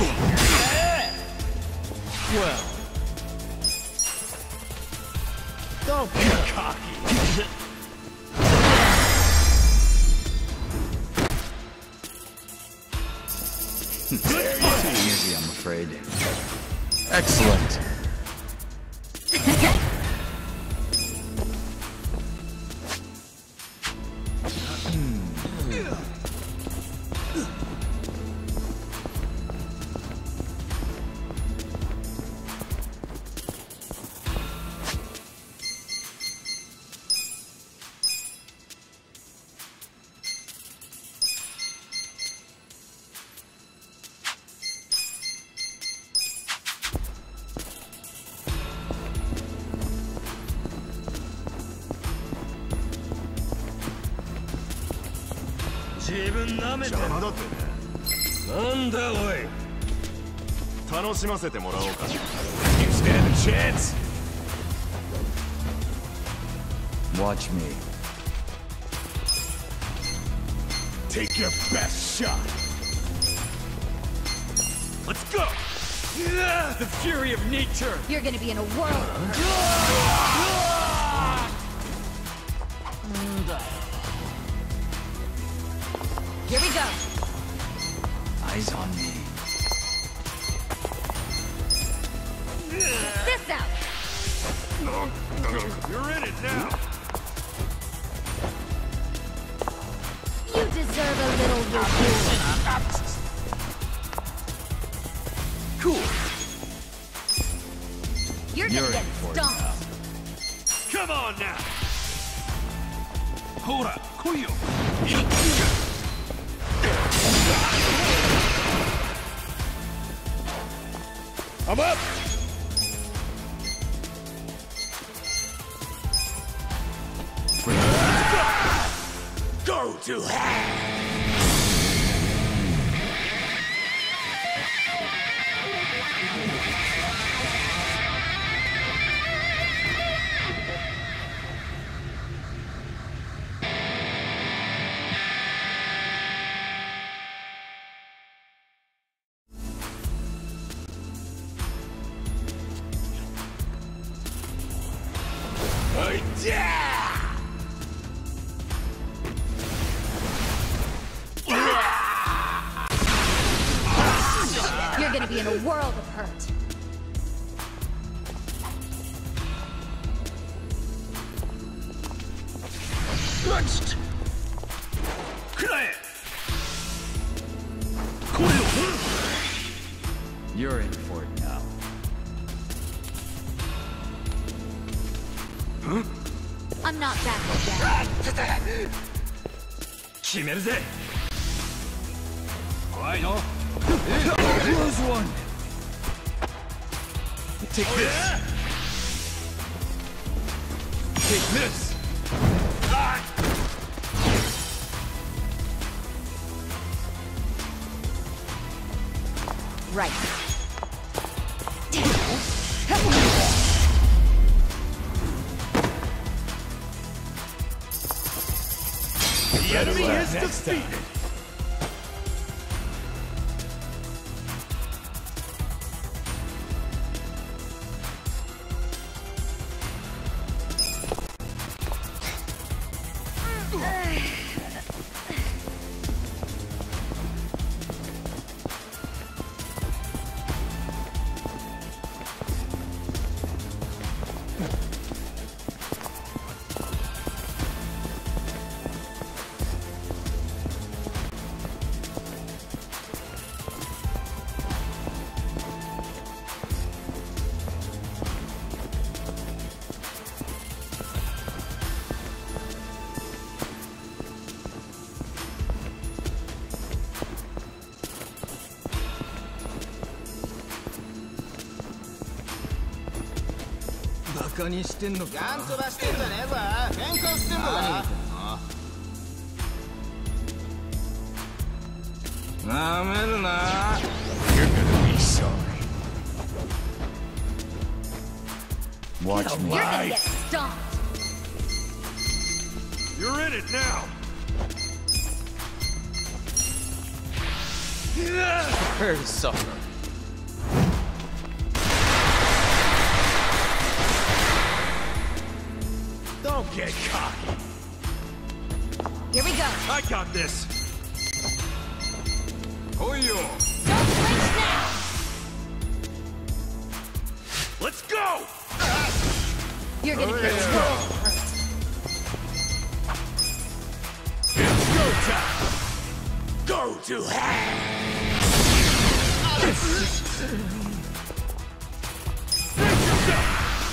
Well, don't be cocky. Too easy, I'm afraid. Excellent. 邪魔だってね。なんだおい。楽しませてもらおうか。You stand a chance. Watch me. Take your best shot. Let's go. The fury of nature. You're gonna be in a whirl. Here we go. Eyes on me. This out. You're in it now. You deserve a little reward. Cool. You're gonna get in for it stomped. Come on now. Hora, koyo. I'm up. Go to hell. You're gonna be in a world of hurt. Next. You're in for it now. I'm not backward yet. 決めるぜ。怖いの。 Close one. Take this. Take this. Right. The enemy is defeated. バカにしてんのか。 ガン飛ばしてんじゃねえぞ。喧嘩してんのか。 なめるな。 You're gonna be sorry. Watch me. You're gonna get stomped. You're in it now. Prepare to suffer. get cocky. Here we go. I got this. Oi yo. Don't flinch now. Let's go. You're gonna get hurt. It's go time. Go to hell. Brace yourself.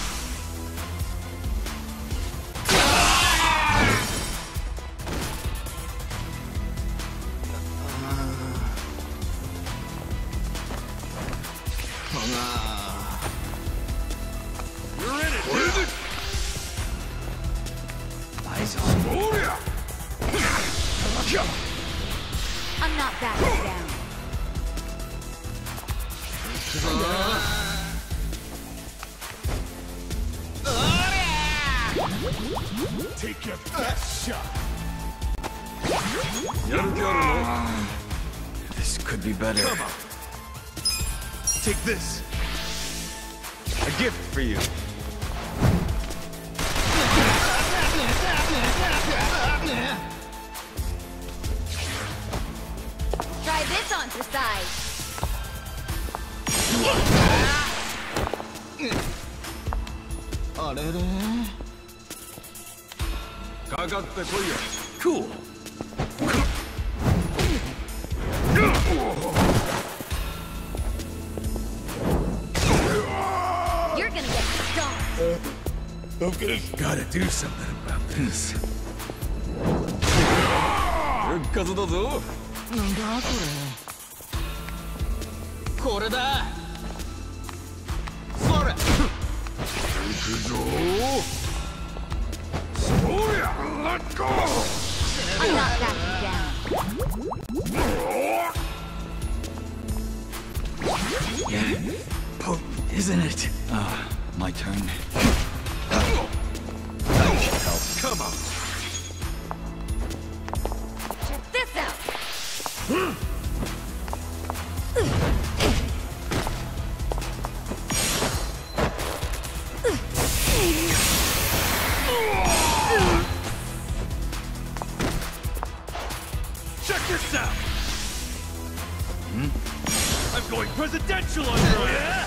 You're in it, dude. Eyes on me. I'm not backing down. Take your best shot. This could be better. Come on. Take this. A gift for you. Try this on for size. Cool. You're gonna get stomped. Gotta do something about this. 復活だぞ。 なんだこれ。これだ。それ。 行くぞ。そりゃ、Let's go. I'm not backing down. Yeah. Potent, isn't it? Ah, my turn. That should help. Come on. Check this out. Check this out. I'm going presidential on you. Yeah?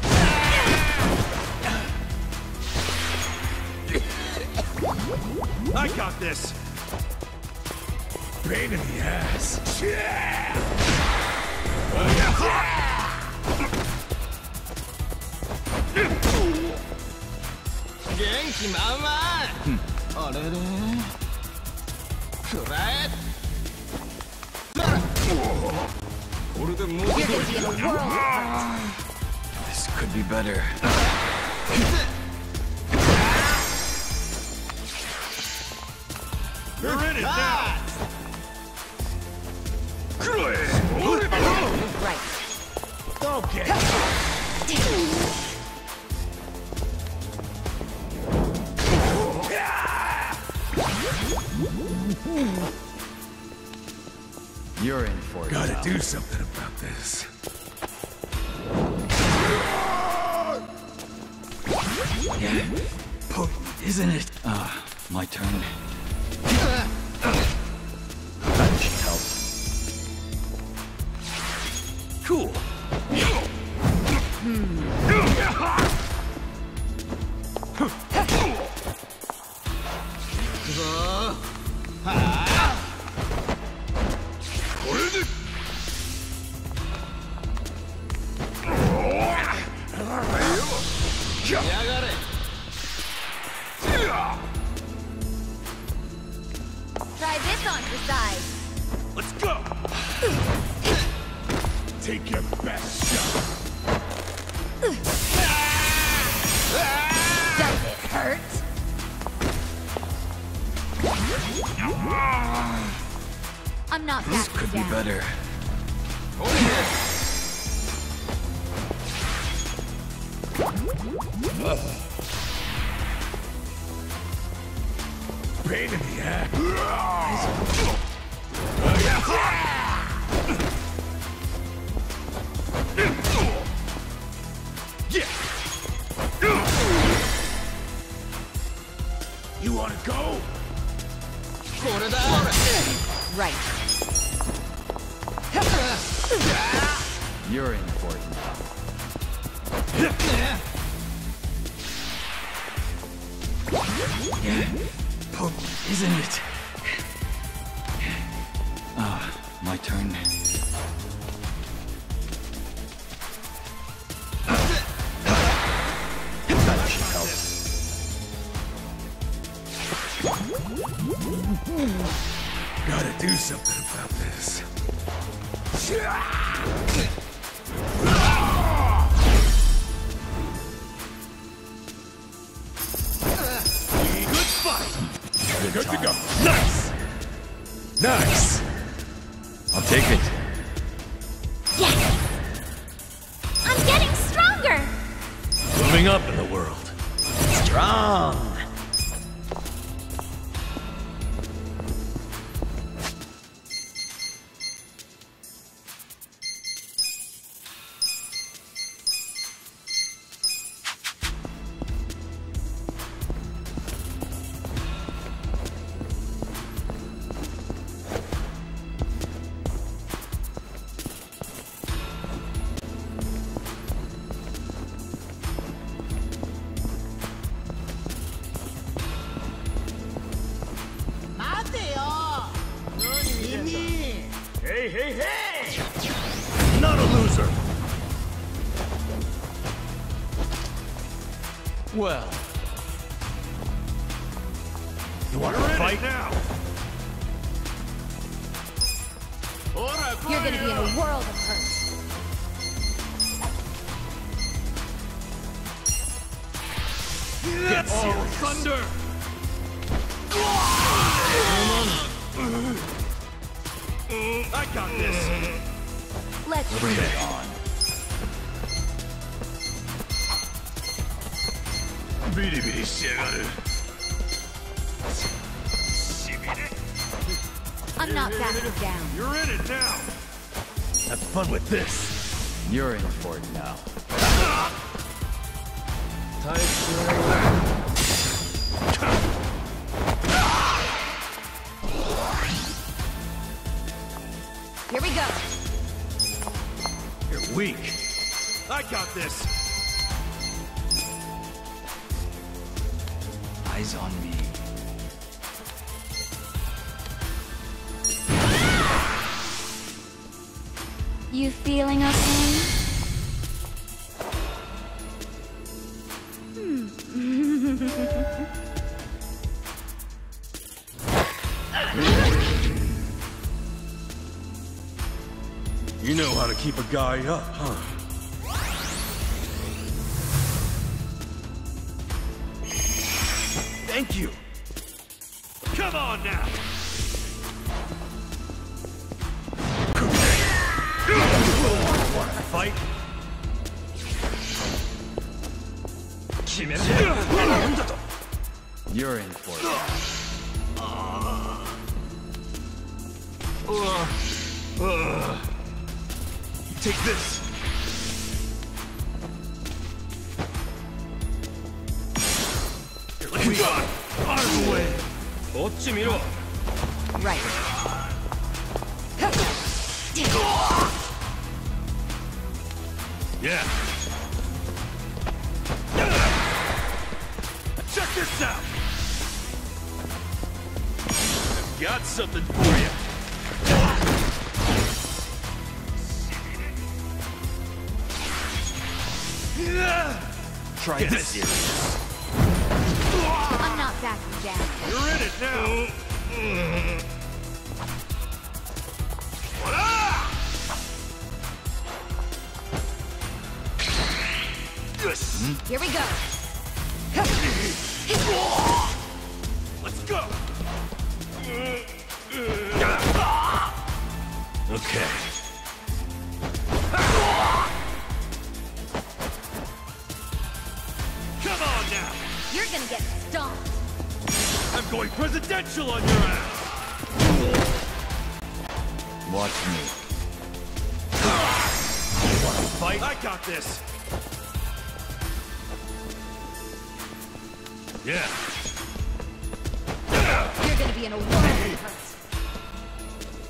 I got this. Pain in the ass. Yeah. 元気満々。あれれ。くらえ。 これでもう You're gonna be in a world of hurt. This could be better. You're in it now. Right. Okay. You're in for it. Gotta now. do something about this. Yeah. Potent, isn't it? Ah, my turn. That should help. Cool. Try this on for size. Let's go. Take your best shot. Does it hurt? I'm not This backing could be down. better. Pain in the ass. Yeah. You wanna go? right. You're in for it now. Isn't it? My turn. That should help. Gotta do something about this. Good fight. Good to go. Nice. Nice. I'll take it. Yes! I'm getting stronger! Moving up in the world. Strong. Hey, hey, hey! Not a loser. Well, You want to fight now? You're gonna be in a world of hurt. Get serious. Thunder! I got this. Let's bring it on. Bidi bidi shigaru. I'm not backing down. You're in it now. Have fun with this. You're in for it now. Here we go. You're weak. I got this. Eyes on me. You feeling okay? You know how to keep a guy up, huh? Thank you. Come on now. Want to fight? You're in for it now. Take this. Here, let me on. Out of the way. Right. Yeah. Check this out. I've got something for you. Try this. I'm not backing down. You're in it now. Here we go. Let's go. Okay. Come on now. You're gonna get stomped. I'm going presidential on your ass. Watch me. Want to fight? I got this. Yeah. You're gonna be in a world of hurt.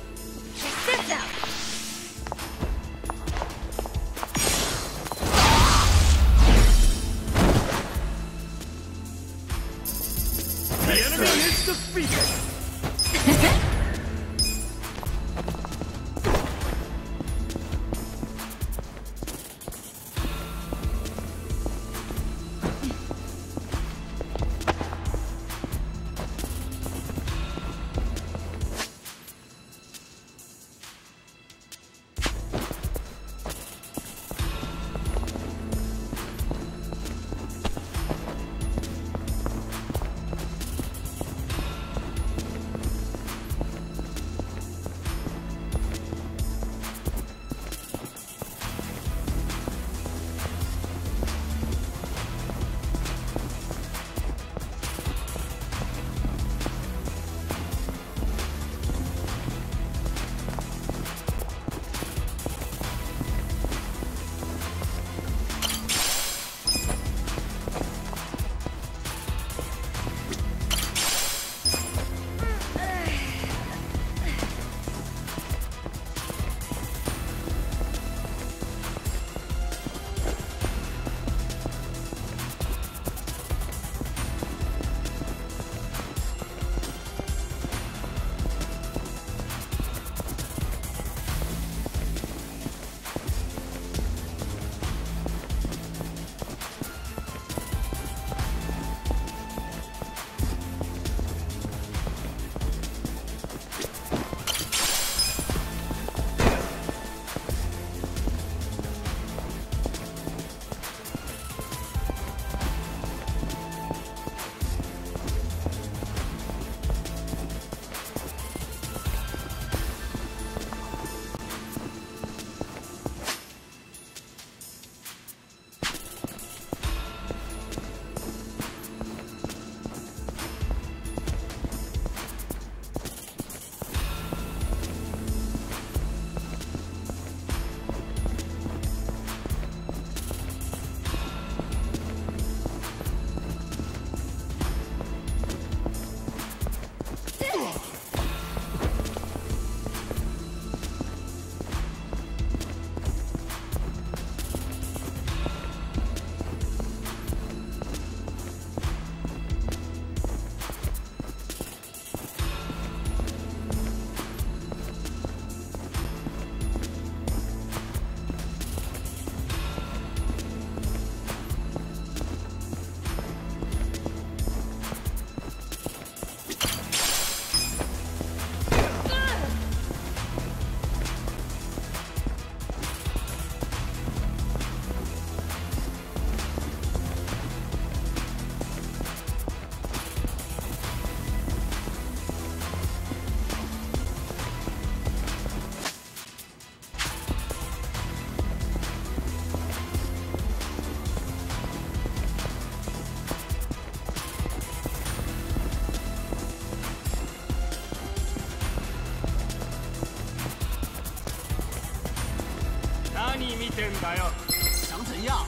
けんだよ。 想怎样？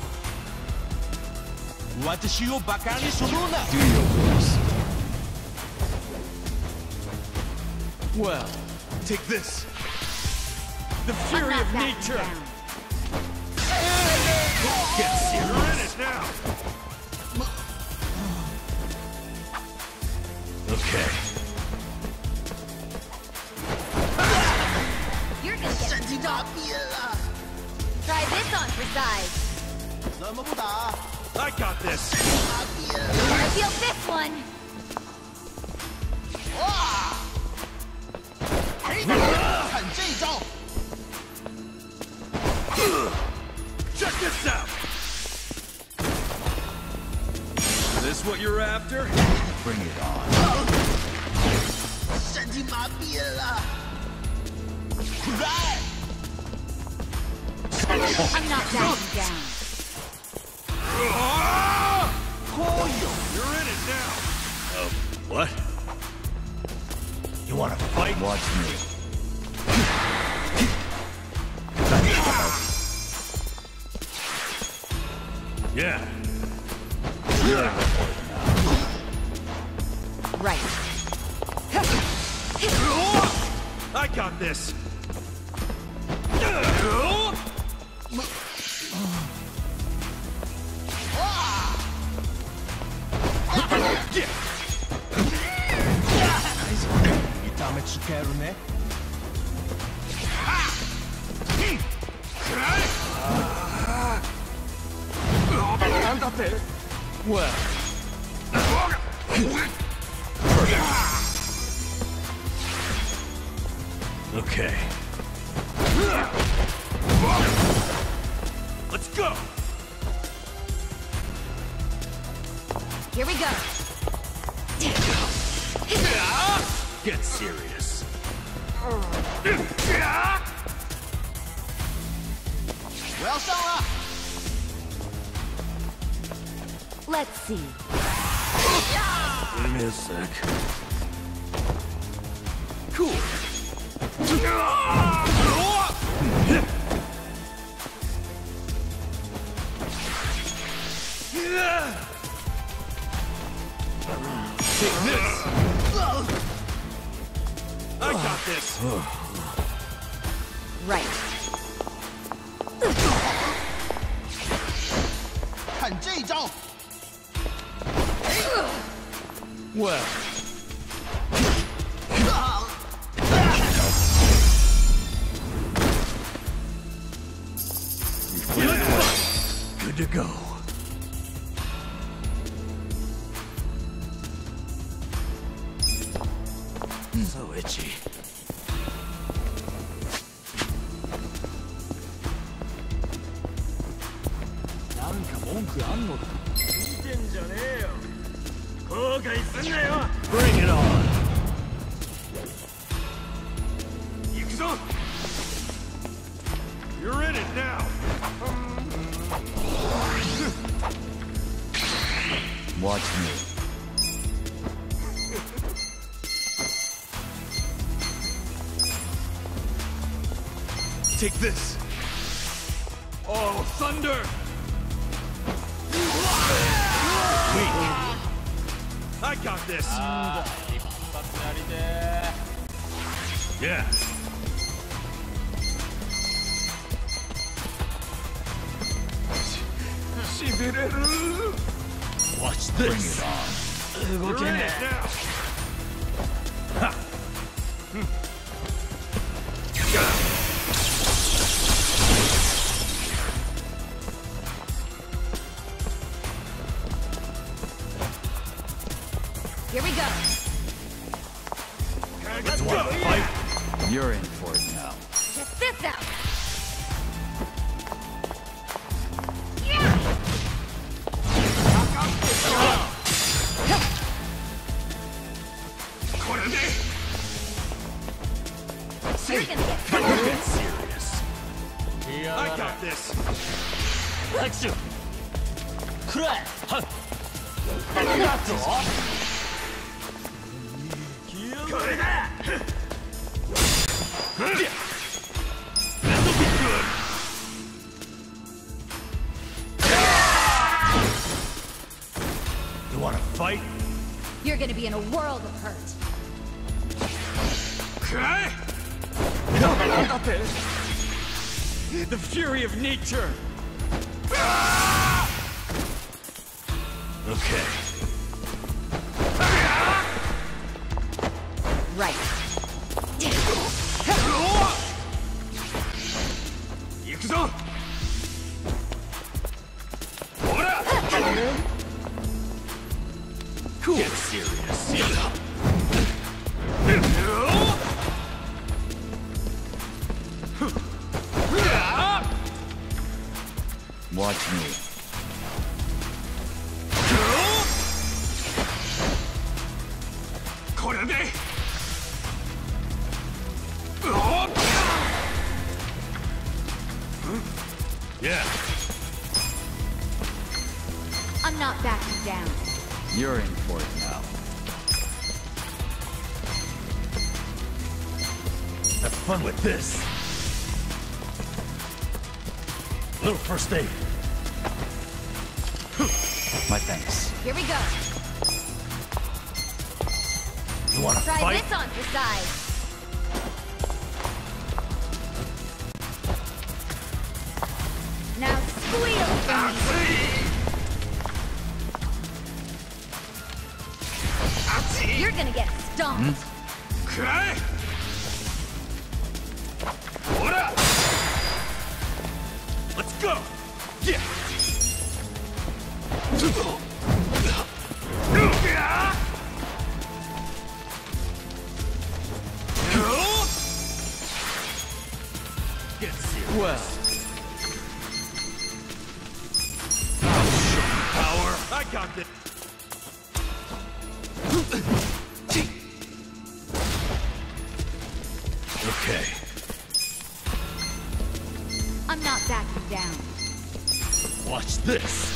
私をバカにするな。 Do your worst. Well, take this. The I'm fury not of backing nature. down. Get You're in serious. it now. Okay. You're gonna get 神经麻 stomped. 痹了， Try this on for size. 怎么不打？ I got this. 麻痹了， Wanna feel this one? 哇！嘿，看这招！ Check this out. Is this what you're after? Bring it on. 神经麻痹了，来！ I'm not backing down. You're in it now. What? You wanna fight? Watch me. Yeah. Right. I got this. Well. Okay. Let's go. Here we go. Get serious. 我要上了， Let's see. Give me a sec. Cool. Take this. I got this. Right. 看这招！ Well. Good to go. So itchy. なんか文句あんのか？ 見てんじゃねえよ。後悔すんなよ。 Bring it on. 行くぞ。You're in it now. Watch me. Take this. Oh, thunder! Weak. I got this. Yeah. Watch this. Bring it on. You're in it now. Here we go. Let's go. Fight. You're in for it now. Check this out. You're gonna get Get serious. I got this. くらえ！はっ！ これだ。This'll be good. fight? You're gonna be in a world of hurt. The fury of nature! Okay. Right. Yakuza! Cool. Get serious. Watch me. Yeah. I'm not backing down. You're in for it now. Have fun with this. Little first aid. My thanks. Here we go. You wanna Try fight? this on for size. Now squeal for me. You're gonna get stomped. Let's go! Yeah! Get serious. Well, Power! I got this! Okay. I'm not backing down. Watch this!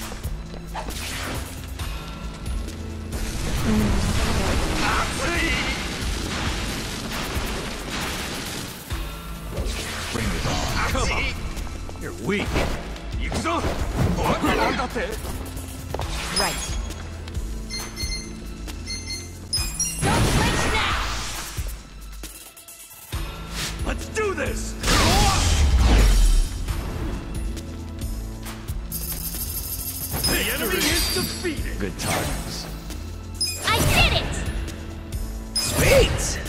bring it on. Come on! You're weak! Right. Don't flinch now! Let's do this! The enemy is defeated! Good times. I did it! Sweet!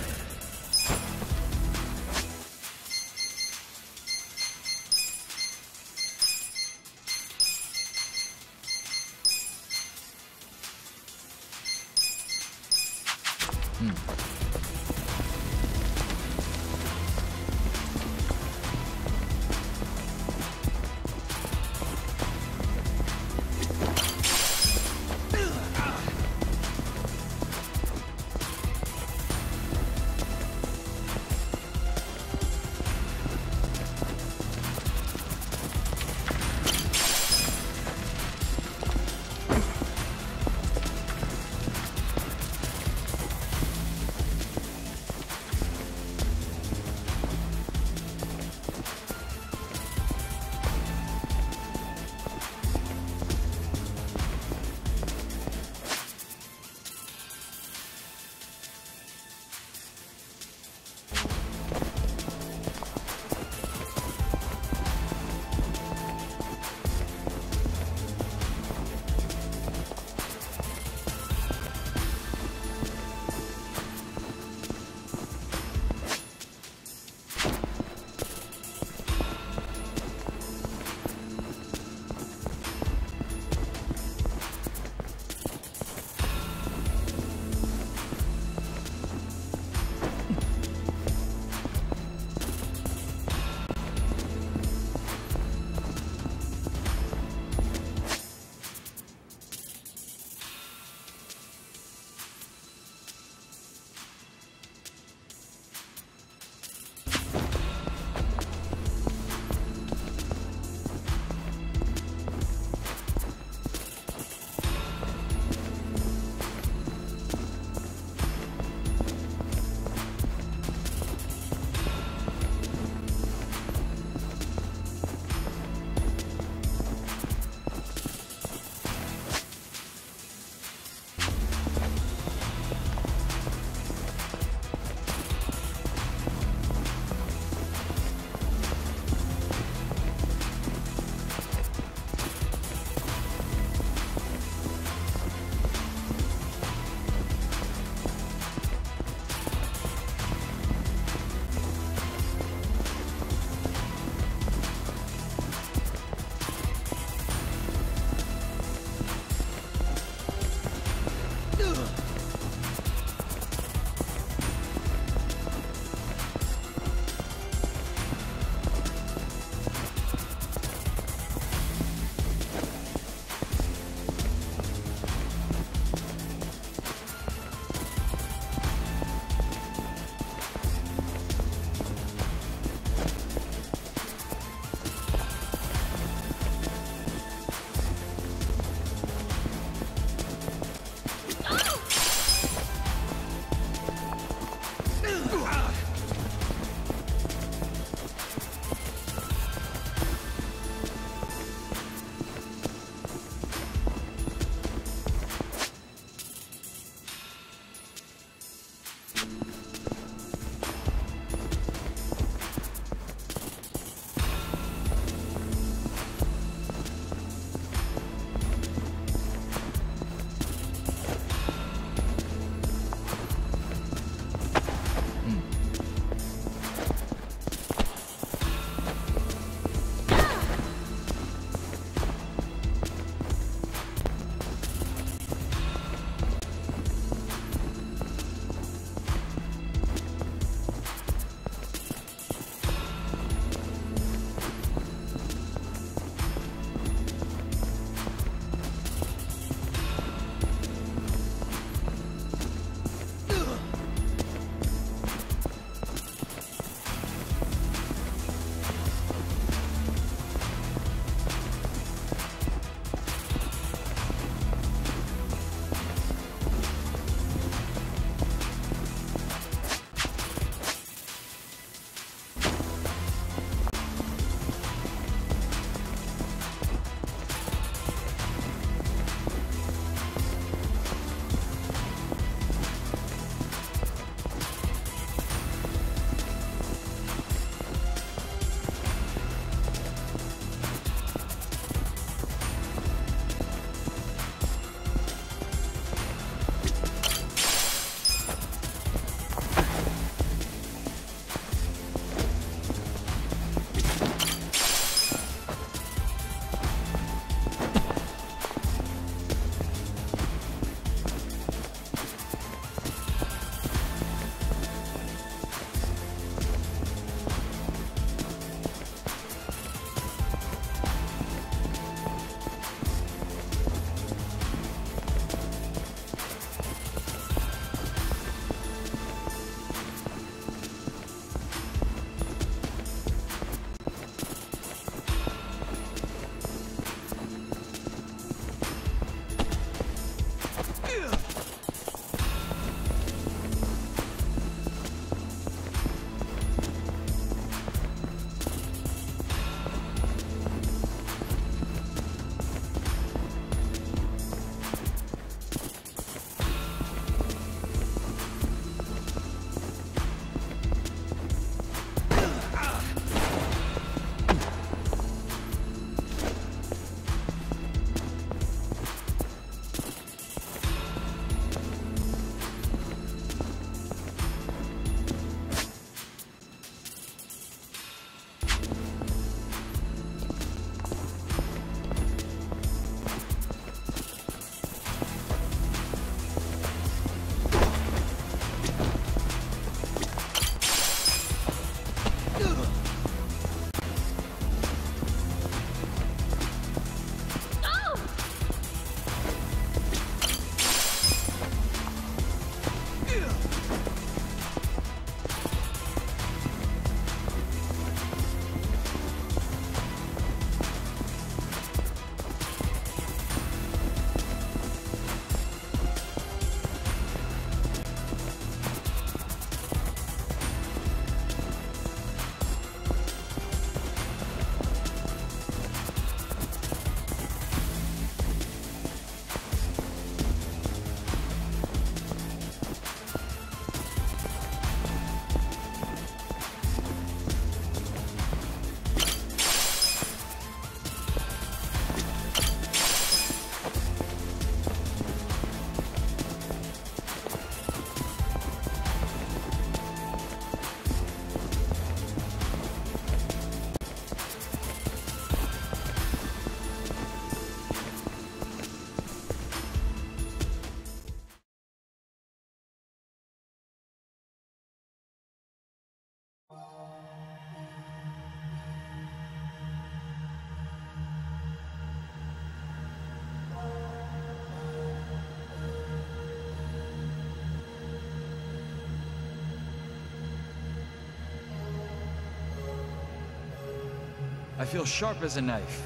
feel sharp as a knife.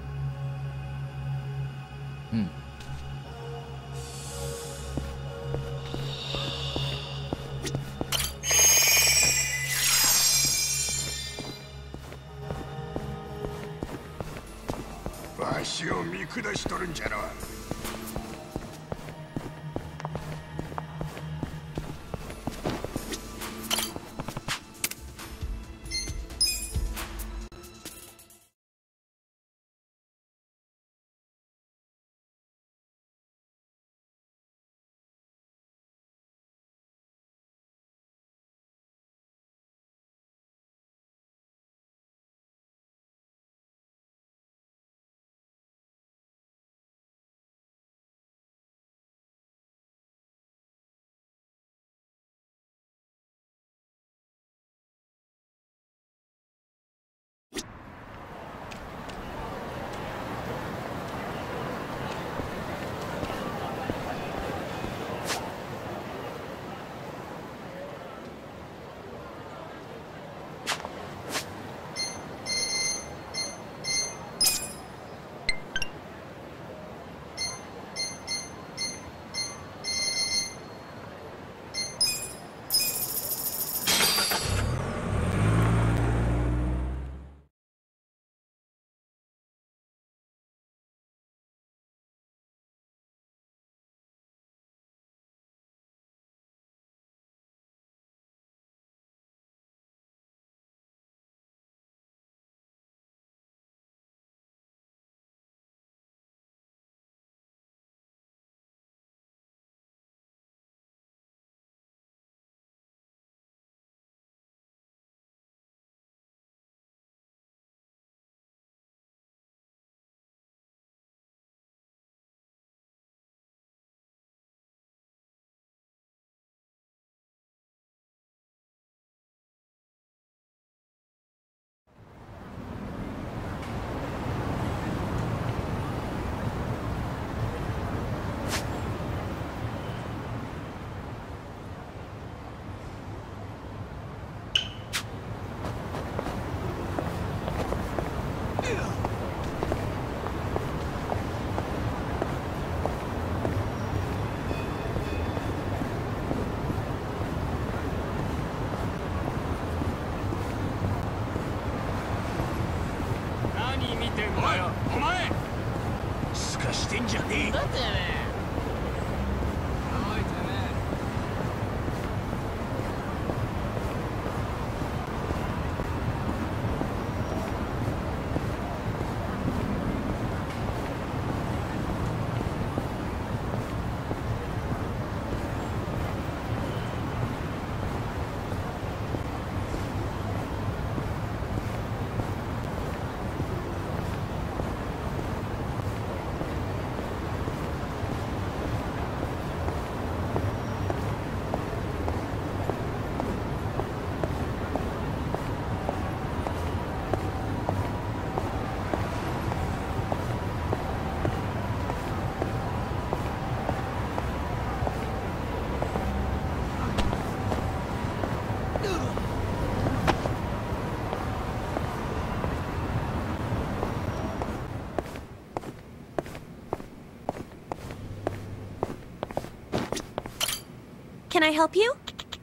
Can I help you?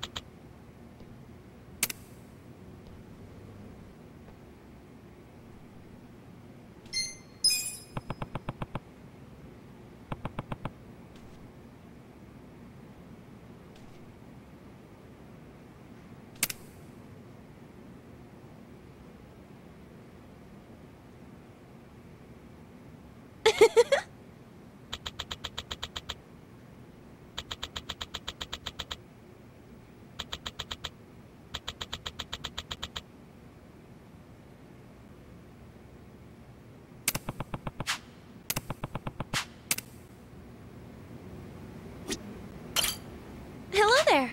Hello there.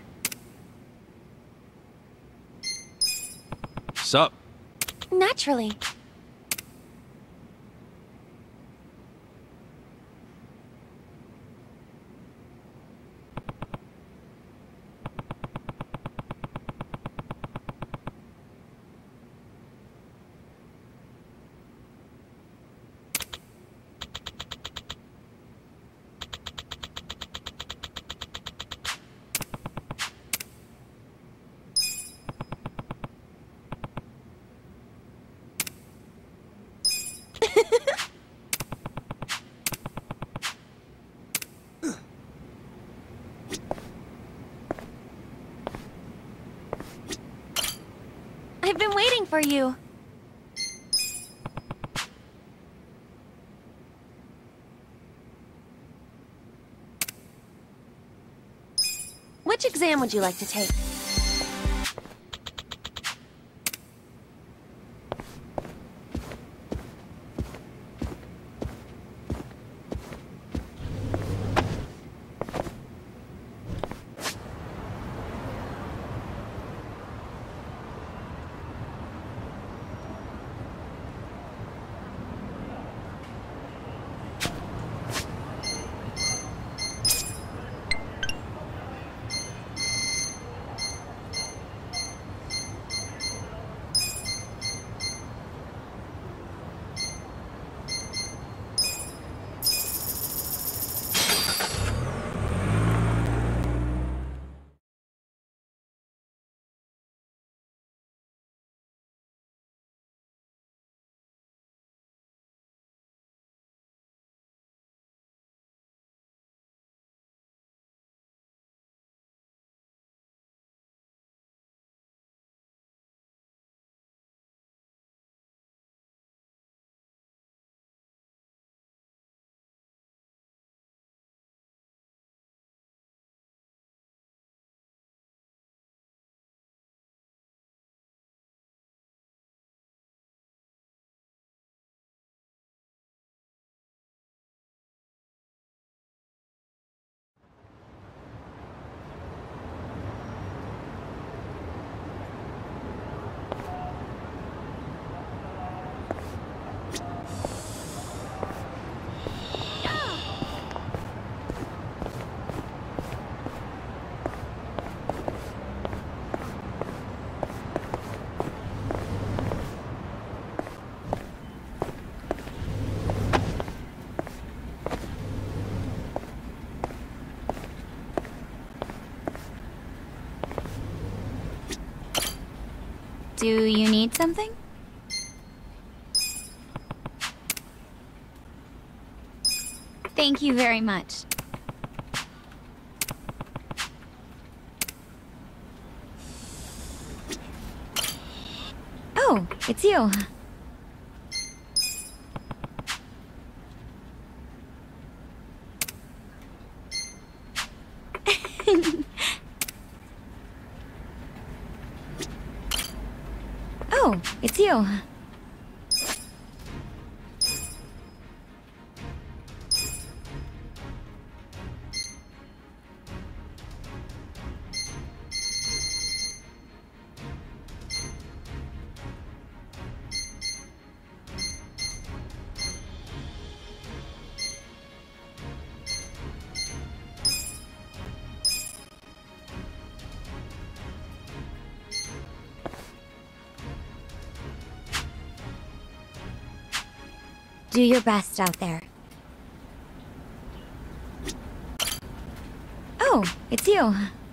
Sup? Naturally. waiting for you. Which exam would you like to take? Do you need something? Thank you very much. Oh, it's you. Oh, it's you. Do your best out there. Oh, it's you.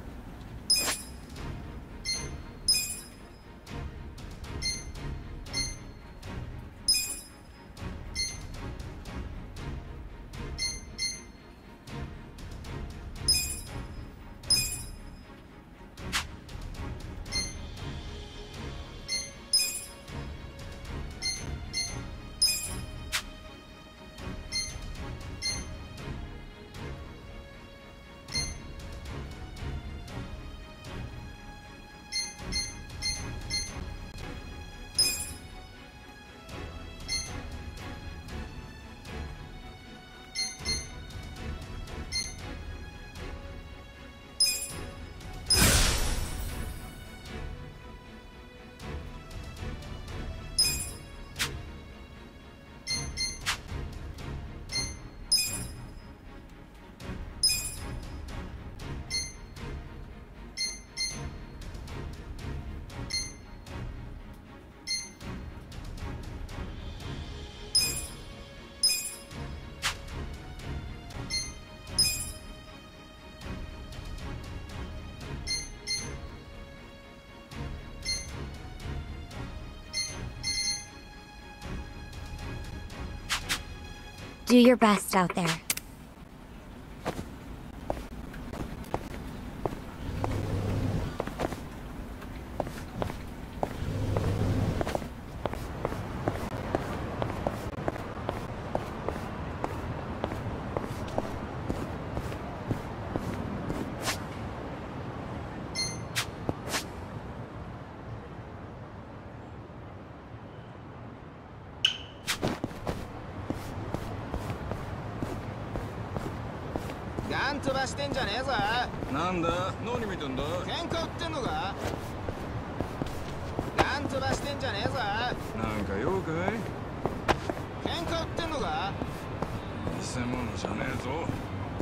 Do your best out there. なん飛ばしてんじゃねえぞ。 なんだ、何見てんだ。 喧嘩売ってんのか。なん飛ばしてんじゃねえぞ。 なんか用かい。 喧嘩売ってんのか。 偽物じゃねえぞ。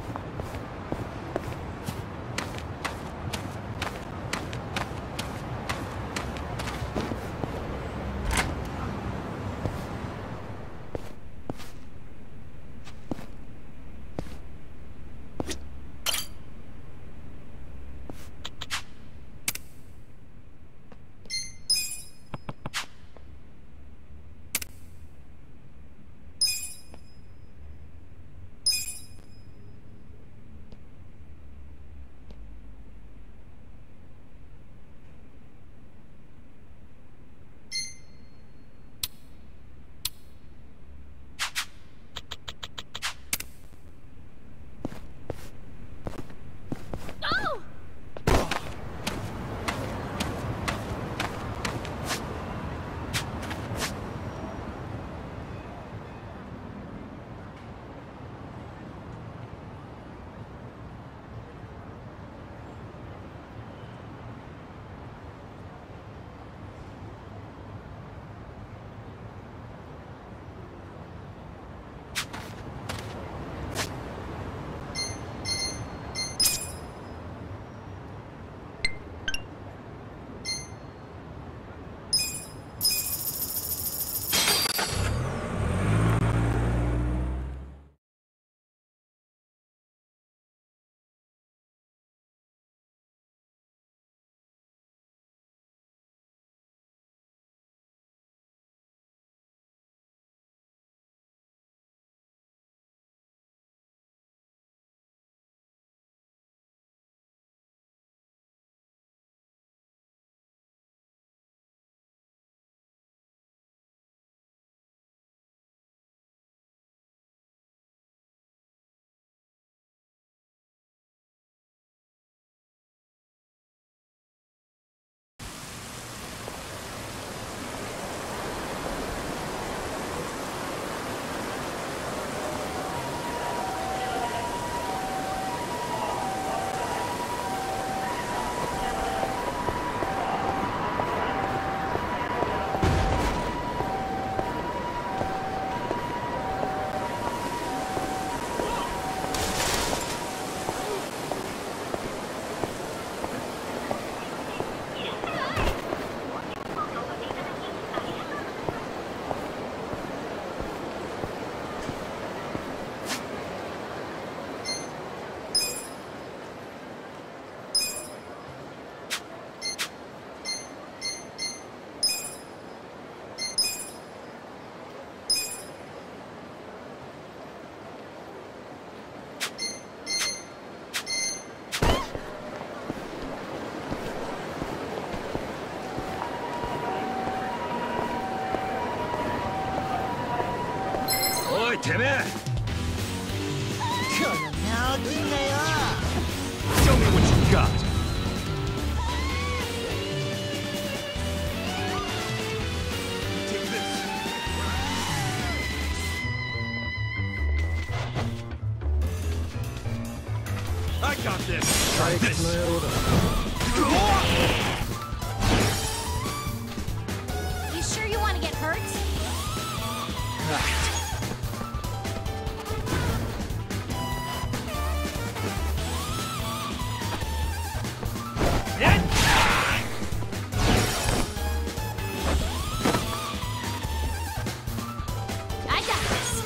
おいてめえ。 このナオキンがよ。 Show me what you got. Take this. I got this. Try this. You sure you want to get hurt? I got this.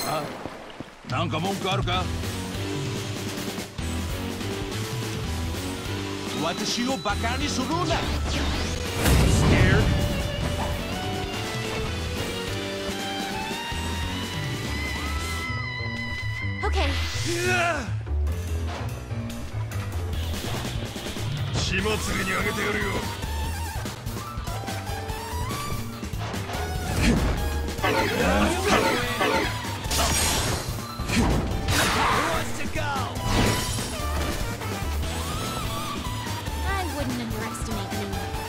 なんか文句あるか？私をバカにするな。 Scared? Okay. 血祭りにあげてやるよ。 I wouldn't underestimate me.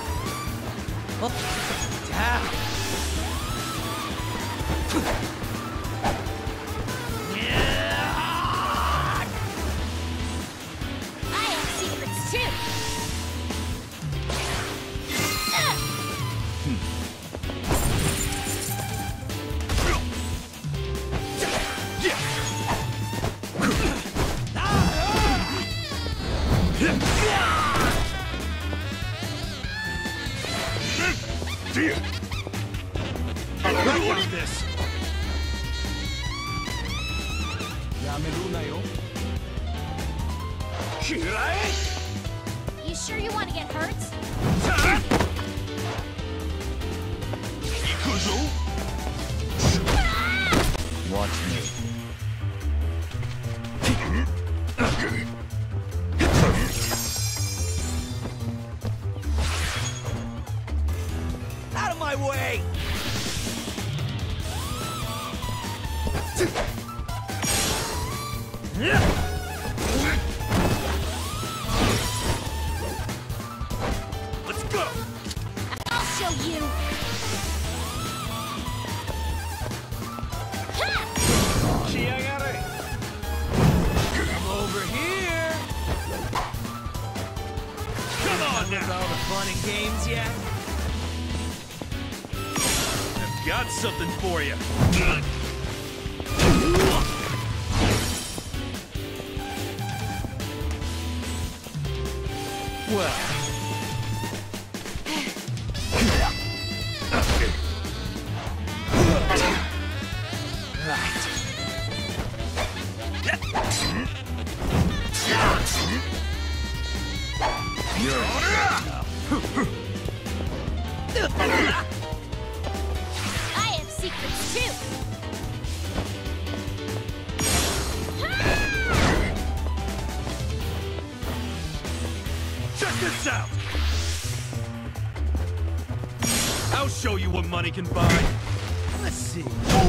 I have secrets too. I got this. やめるなよ。 You sure you want to get hurt? Watch me. Out of my way! Let's go! I'll show you. Ha! Come over here! Come on now! All the fun and games yet? I've got something for you. Well, I have secrets too. Check this out! I'll show you what money can buy. Let's see.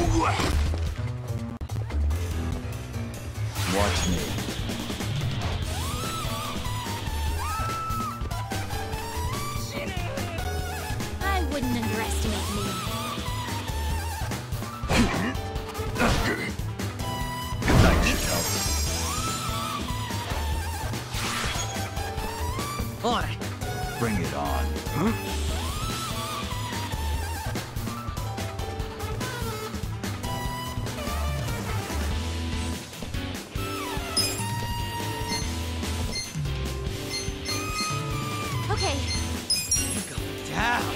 watch me. I wouldn't underestimate me. On it. Bring it on. Okay. Down.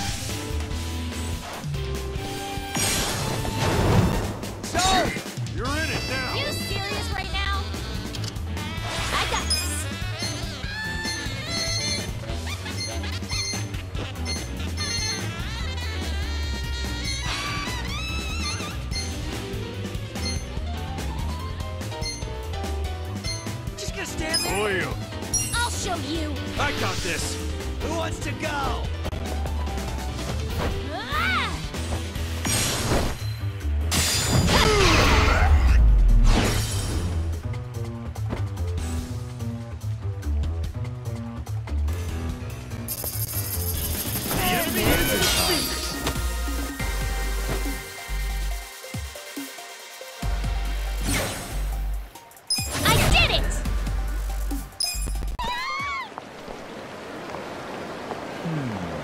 So, you're in it now. You serious right now? I got this. Just gonna stand there? Oil. I'll show you. I got this. Who wants to go? Ah! The enemy is in defeat. I did it! Hmm.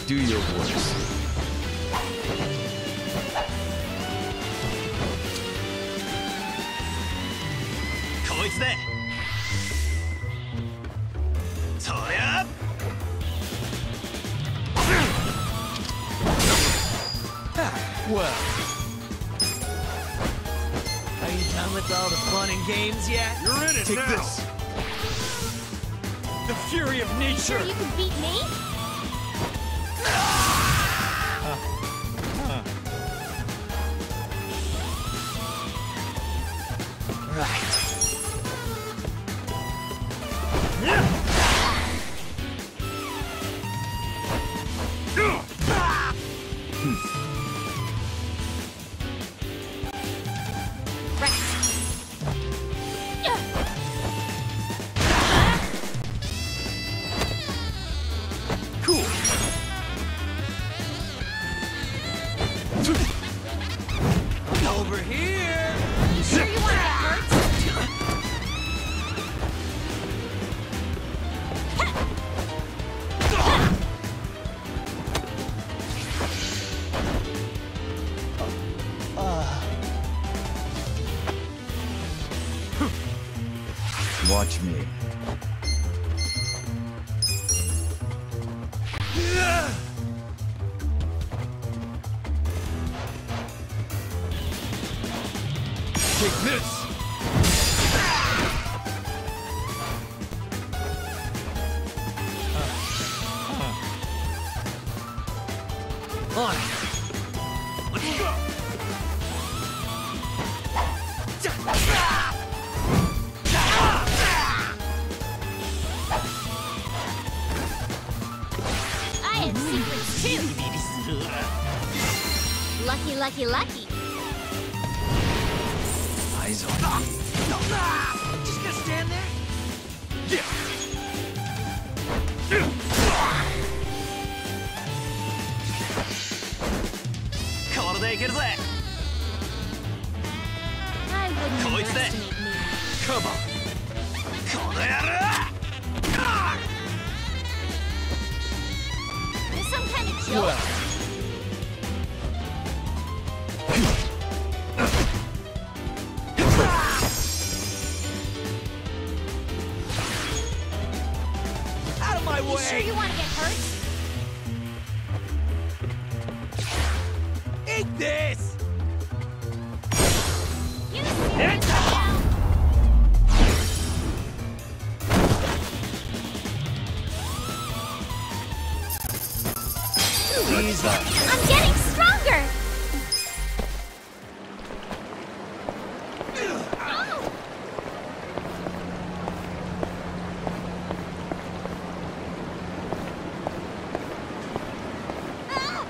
Do your worst. Well. Are you done with all the fun and games yet? You're in it Take now. this. The fury of nature. Sure you can beat me? Right. Over here. You sure you want to get hurt? Watch me. Take this. On. Let's go. I have secrets too. Lucky, lucky, lucky. Eyes on me. Just gonna stand there? I wouldn't underestimate me. Come on. There's some kind of joke. Out of my You sure way! you want to get hurt? Eat this! You serious right now? I'm getting stronger! Oh! Ah!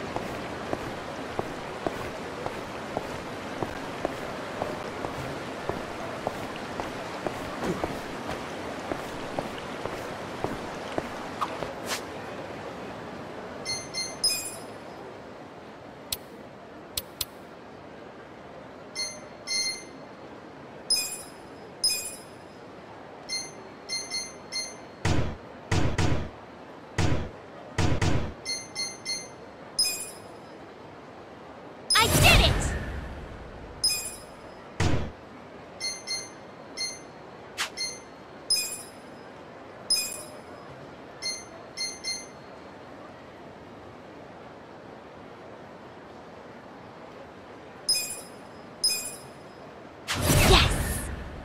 I did it! Yes!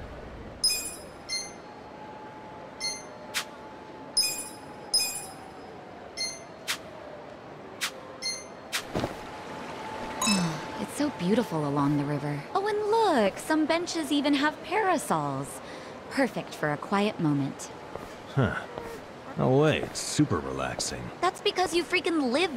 It's so beautiful along the river. Oh, and look, some benches even have parasols. Perfect for a quiet moment. Huh. No way, it's super relaxing. That's because you freaking live.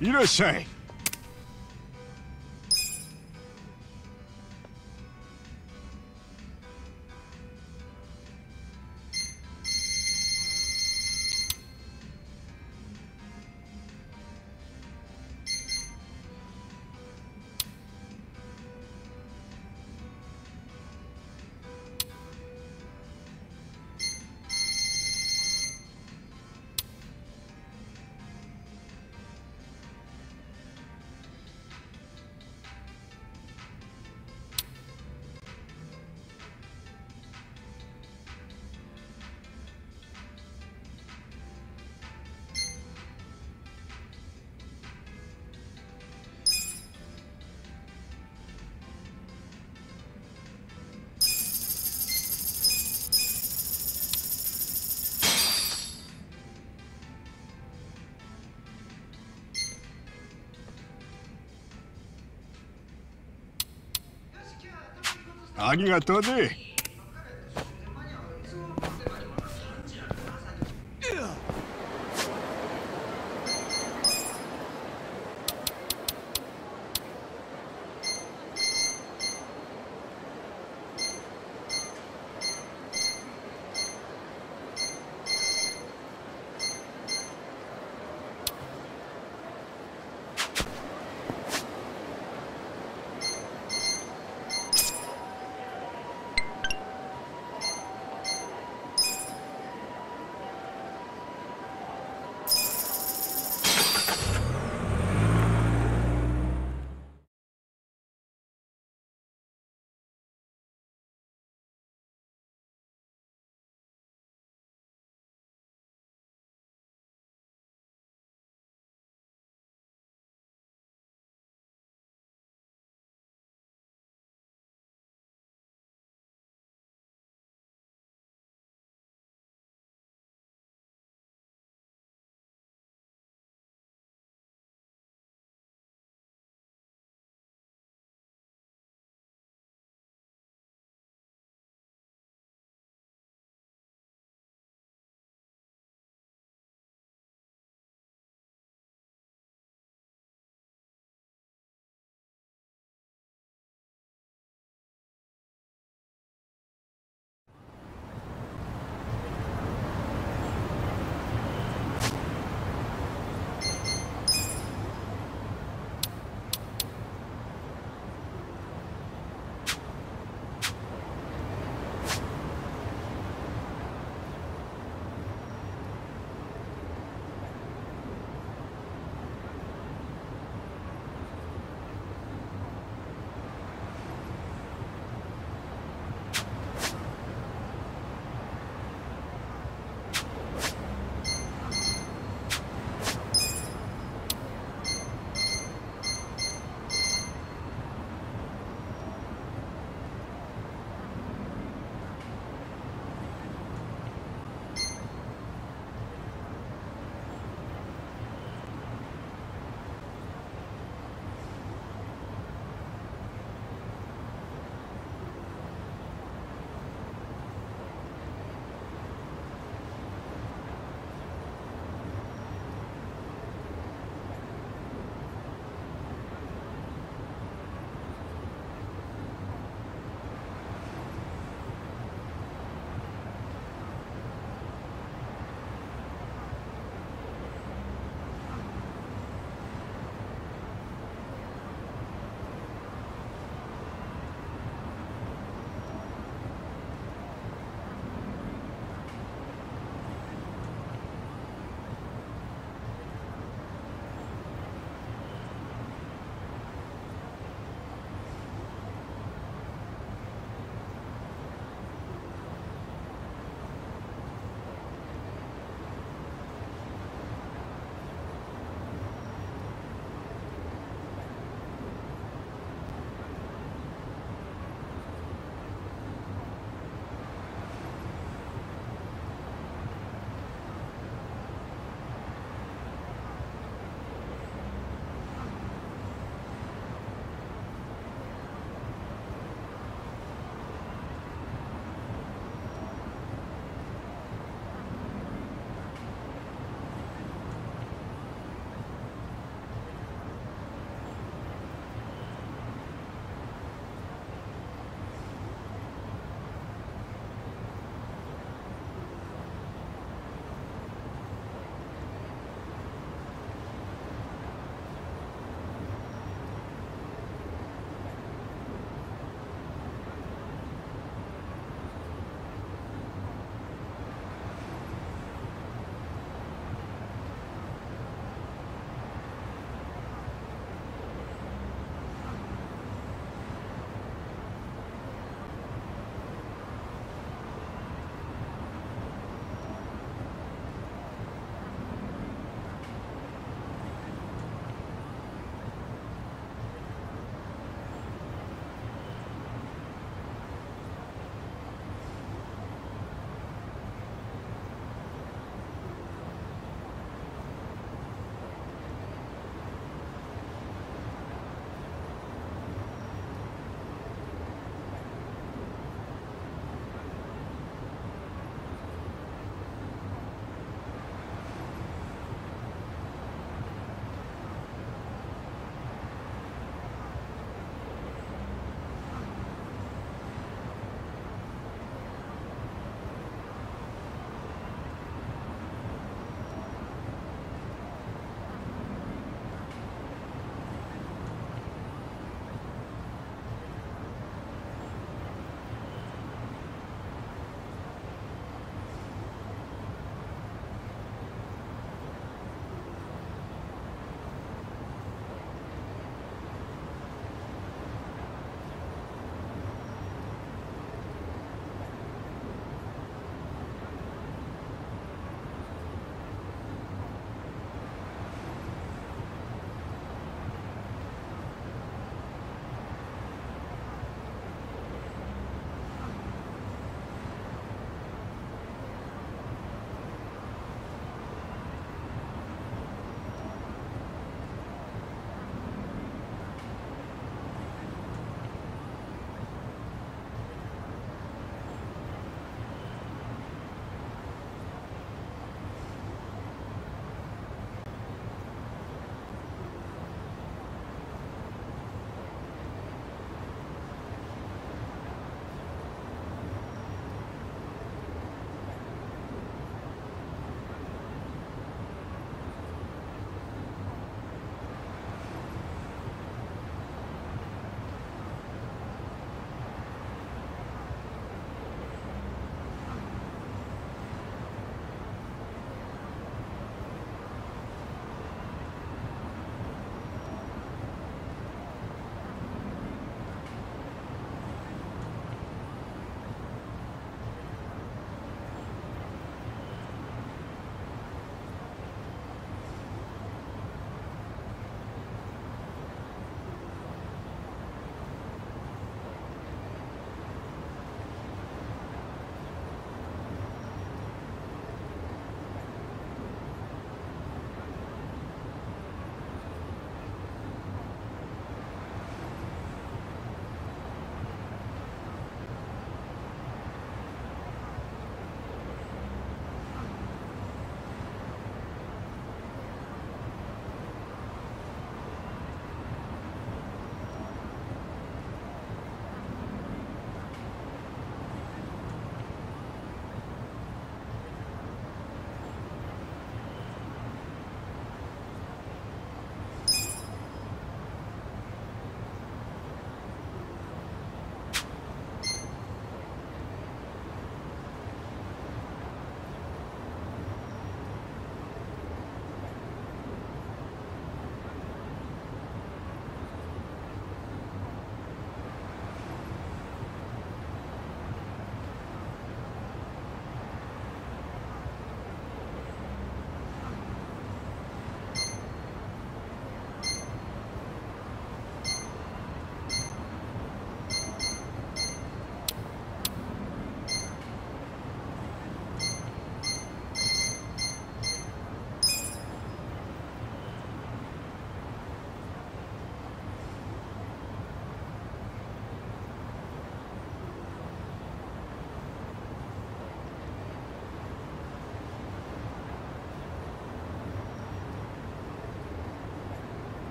いらっしゃい。ありがとうね。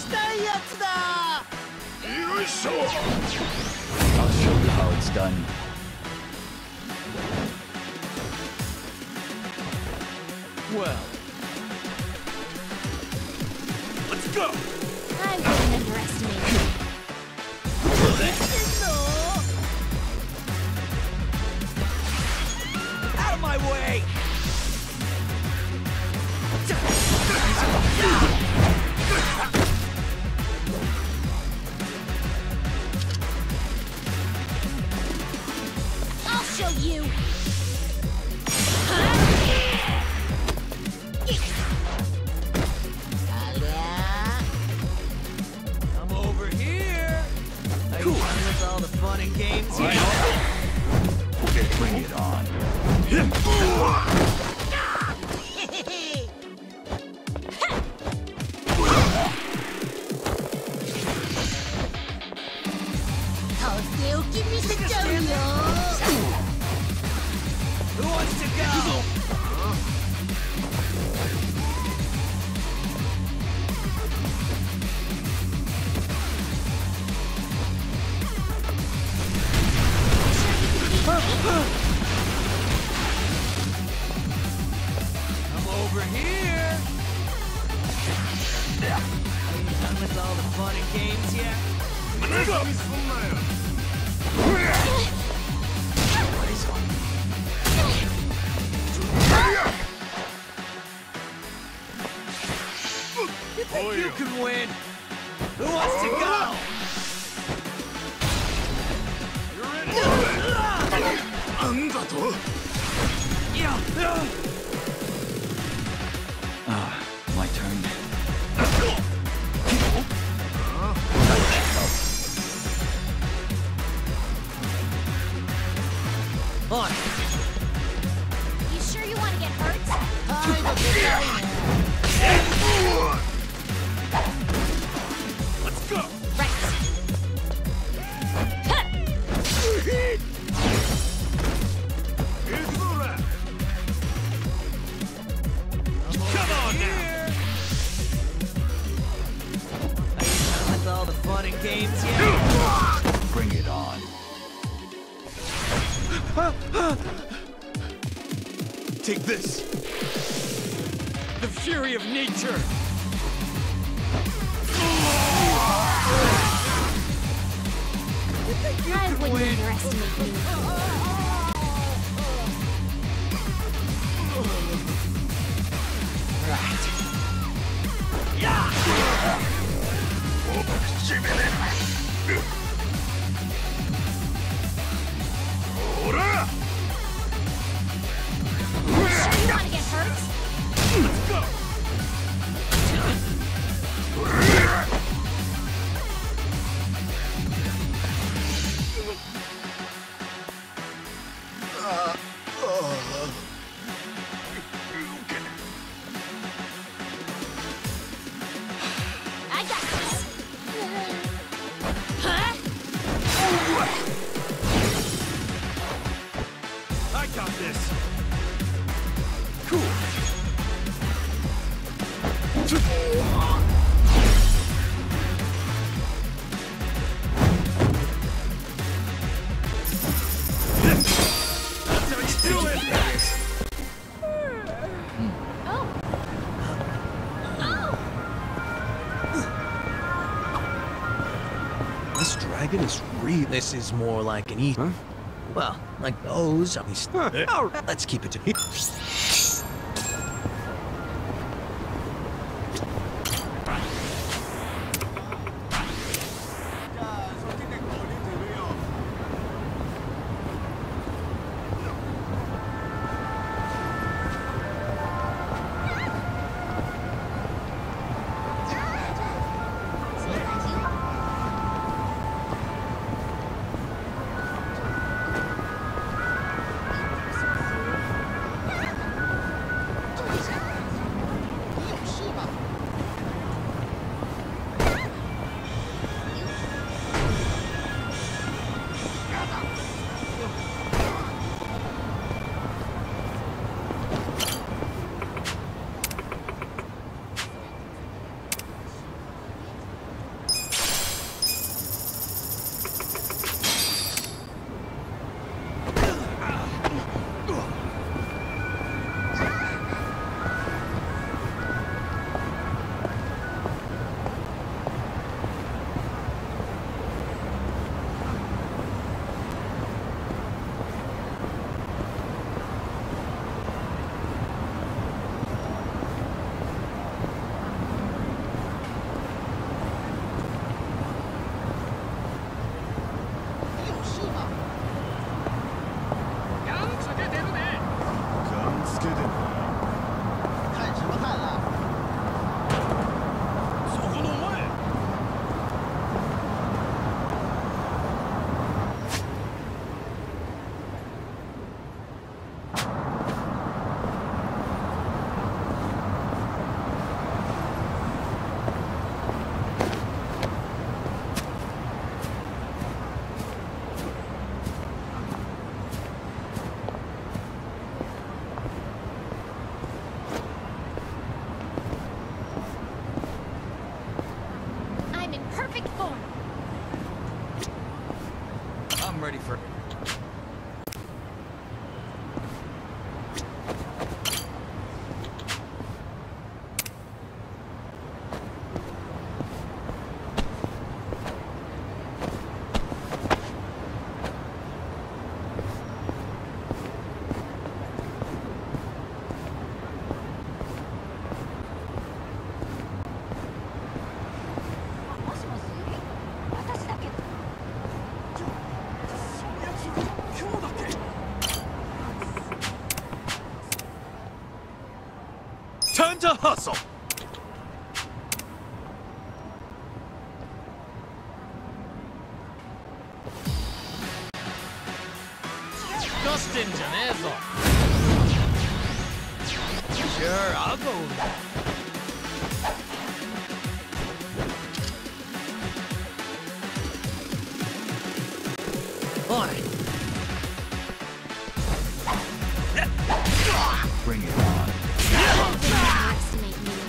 I'll show you how it's done. Well. Let's go! I wouldn't underestimate you. Out of my way! I'll show you. I'm over here! Are you done with all the fun and games yet? Bring it on. Who wants to go? I'm over here! Are you done with all the fun and games yet? You think you can win? Who wants to go? My turn. On. You sure you want to get hurt? Let's go! Right. Come on now! Are you done with all the fun and games yet? Bring it on. Take this! The fury of nature! I wouldn't underestimate you. You sure you want to get hurt? Let's go! I got this. Huh? I got this! Cool! That's how you do it! Oh. This dragon is real. This is more like an Huh? Well, like those. I mean, all right, let's keep it to here. Time to hustle! Sure, I'll go. Fine. Bring it on. Underestimate me.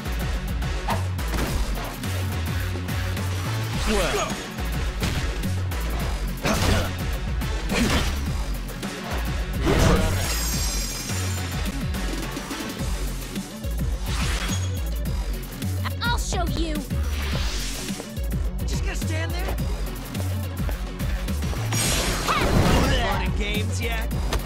Well. I'll show you. Just gonna stand there? Fun and games yet?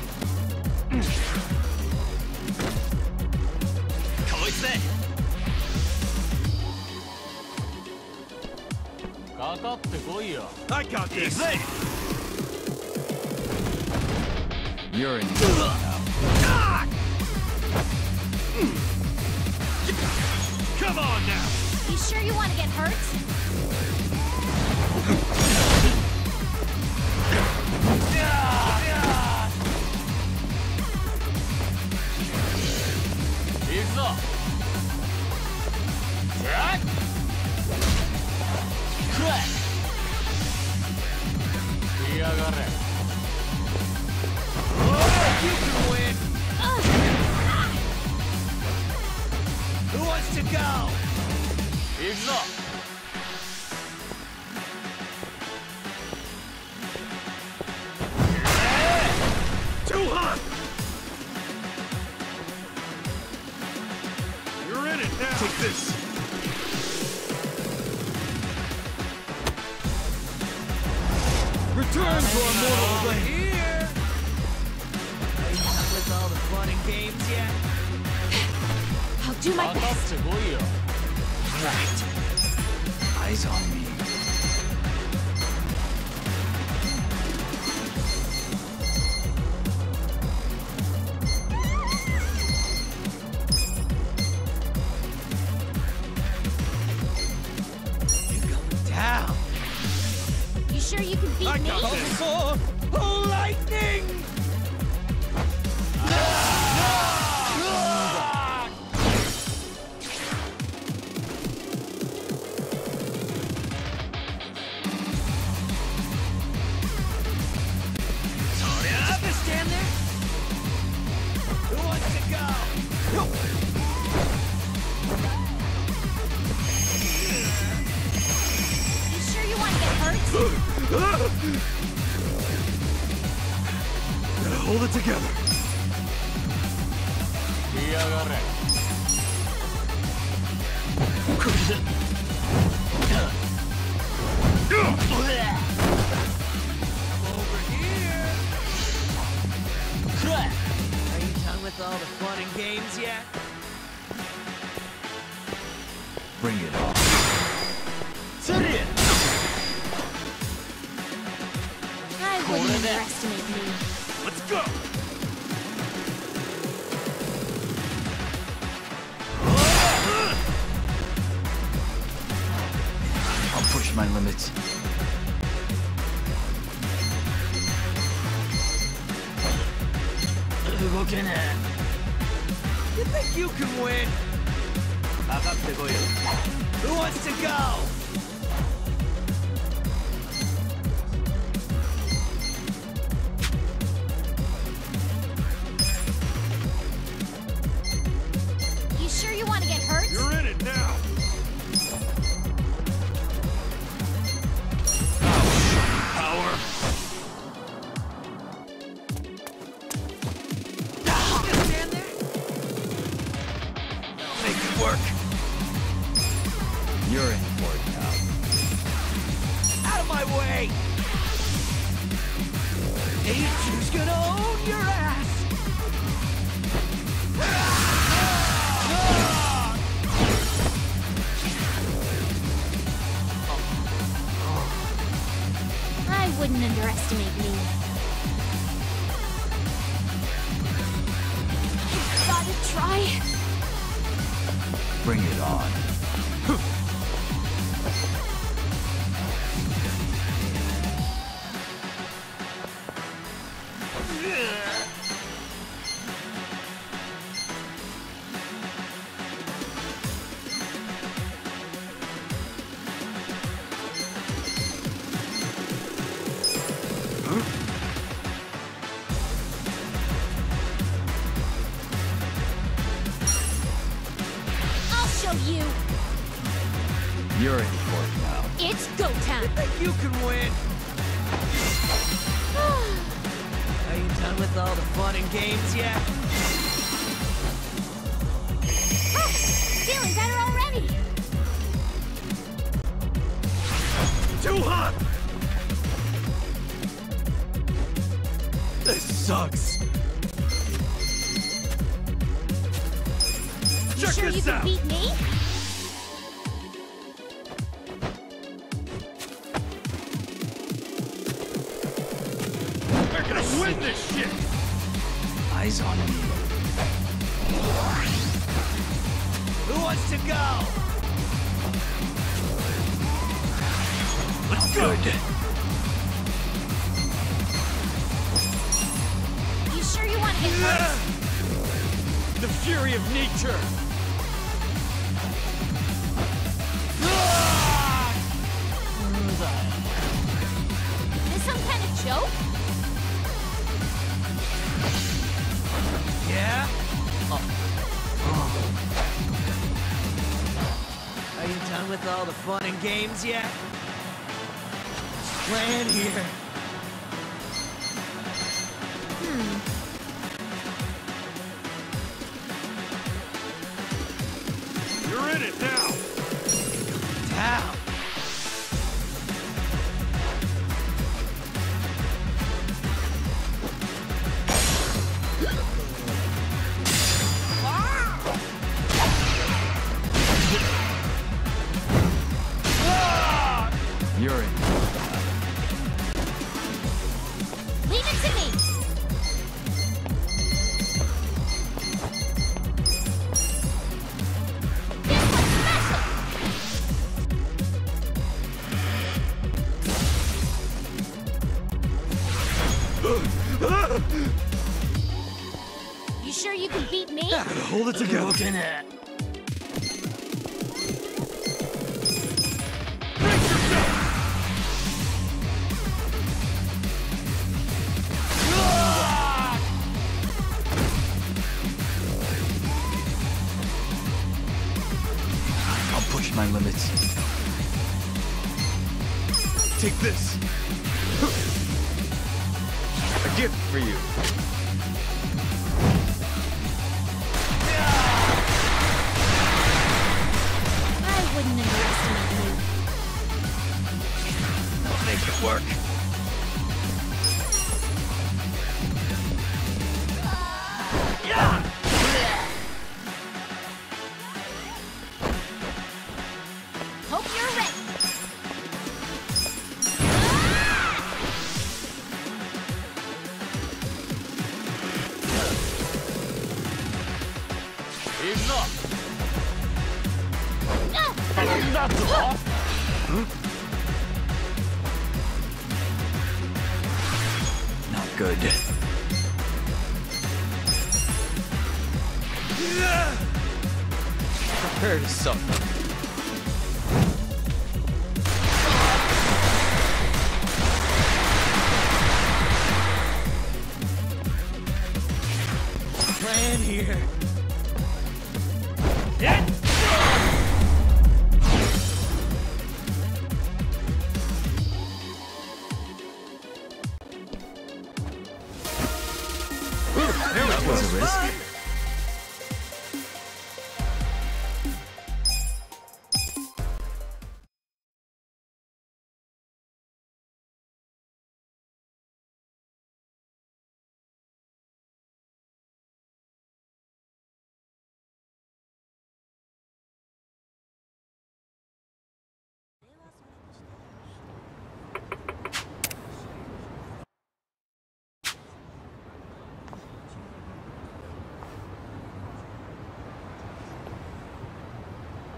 I got this! You're in now. Come on now! You sure you want to get hurt? You can win! Who wants to go? Too hot! You're in it now! Take this! Return to our mortal plane! Here! Are you done with all the fun and games yet? I'll do my best. Right. Eyes on me. You're going down! You sure you can beat I me? got this! Oh, lightning! Just gonna stand there? Who wants to go? You sure you want to get hurt? Gotta hold it together. Over here! Are you done with all the fun and games yet? Bring it on. Set in! I wouldn't underestimate me. Let's go! I'll push my limits. You think you can win? Who wants to go? You sure you want to get hurt? You're in it now! Power! Just gonna stand there? Make it work! You're in for it now. Out of my way! H2's gonna own your ass! I wouldn't underestimate me. Gotta try. Bring it on. I'll show you. You're in for it now. It's go time. Think you can win. Are you done with all the fun and games yet? Oh, feeling better already. Too hot! This sucks. You Check sure you this can out. beat me? We're gonna win this shit! Eyes on him. Who wants to go? Let's go! Good. You sure you want to get hurt? The fury of nature! Is this some kind of joke? Yeah? Are you done with all the fun and games yet? Land here. You're in it now! Down. You're in. Leave it to me. This one's special. You sure you can beat me? Hold it together. Looking at. I'll push my limits. Take this! A gift for you. I wouldn't underestimate you. I'll make it work. Hope you're ready. Not good. Prepare to suffer. Land here. That was a risk.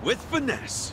with finesse.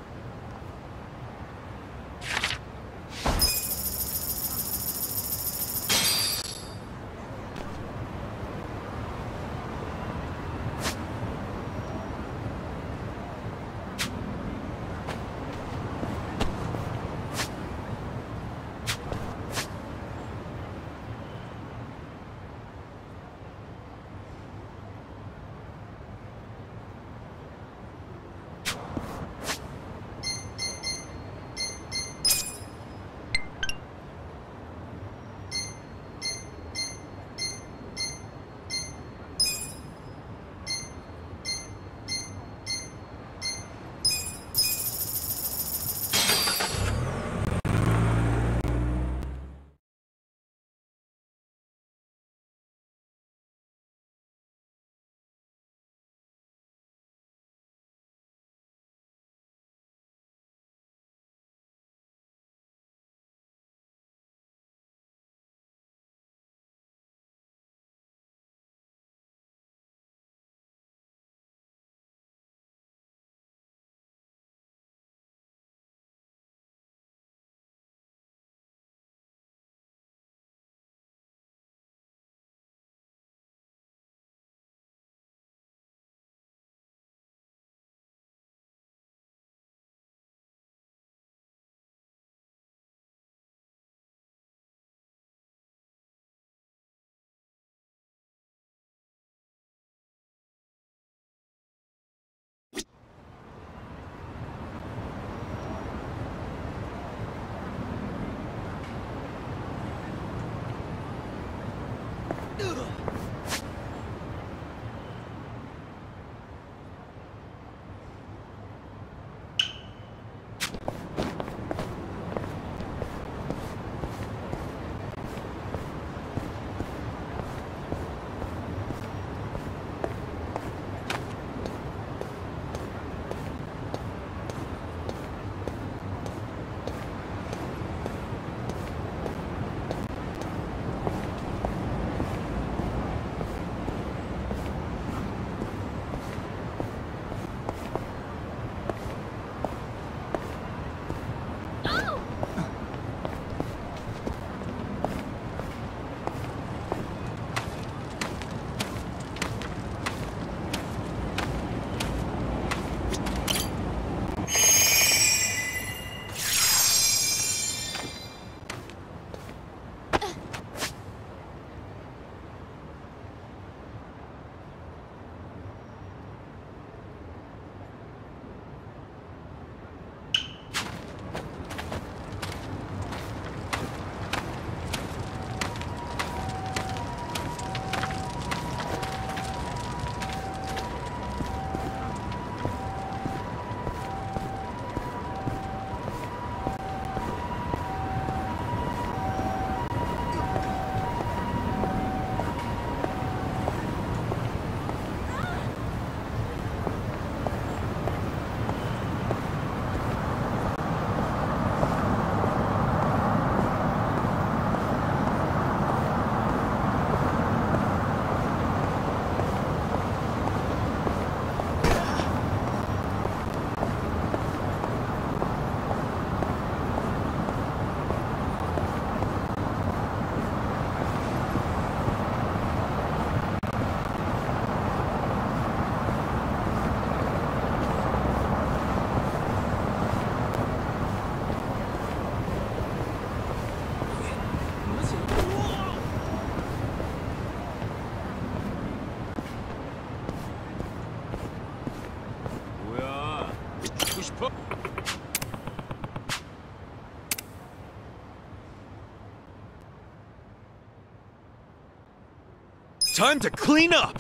Time to clean up!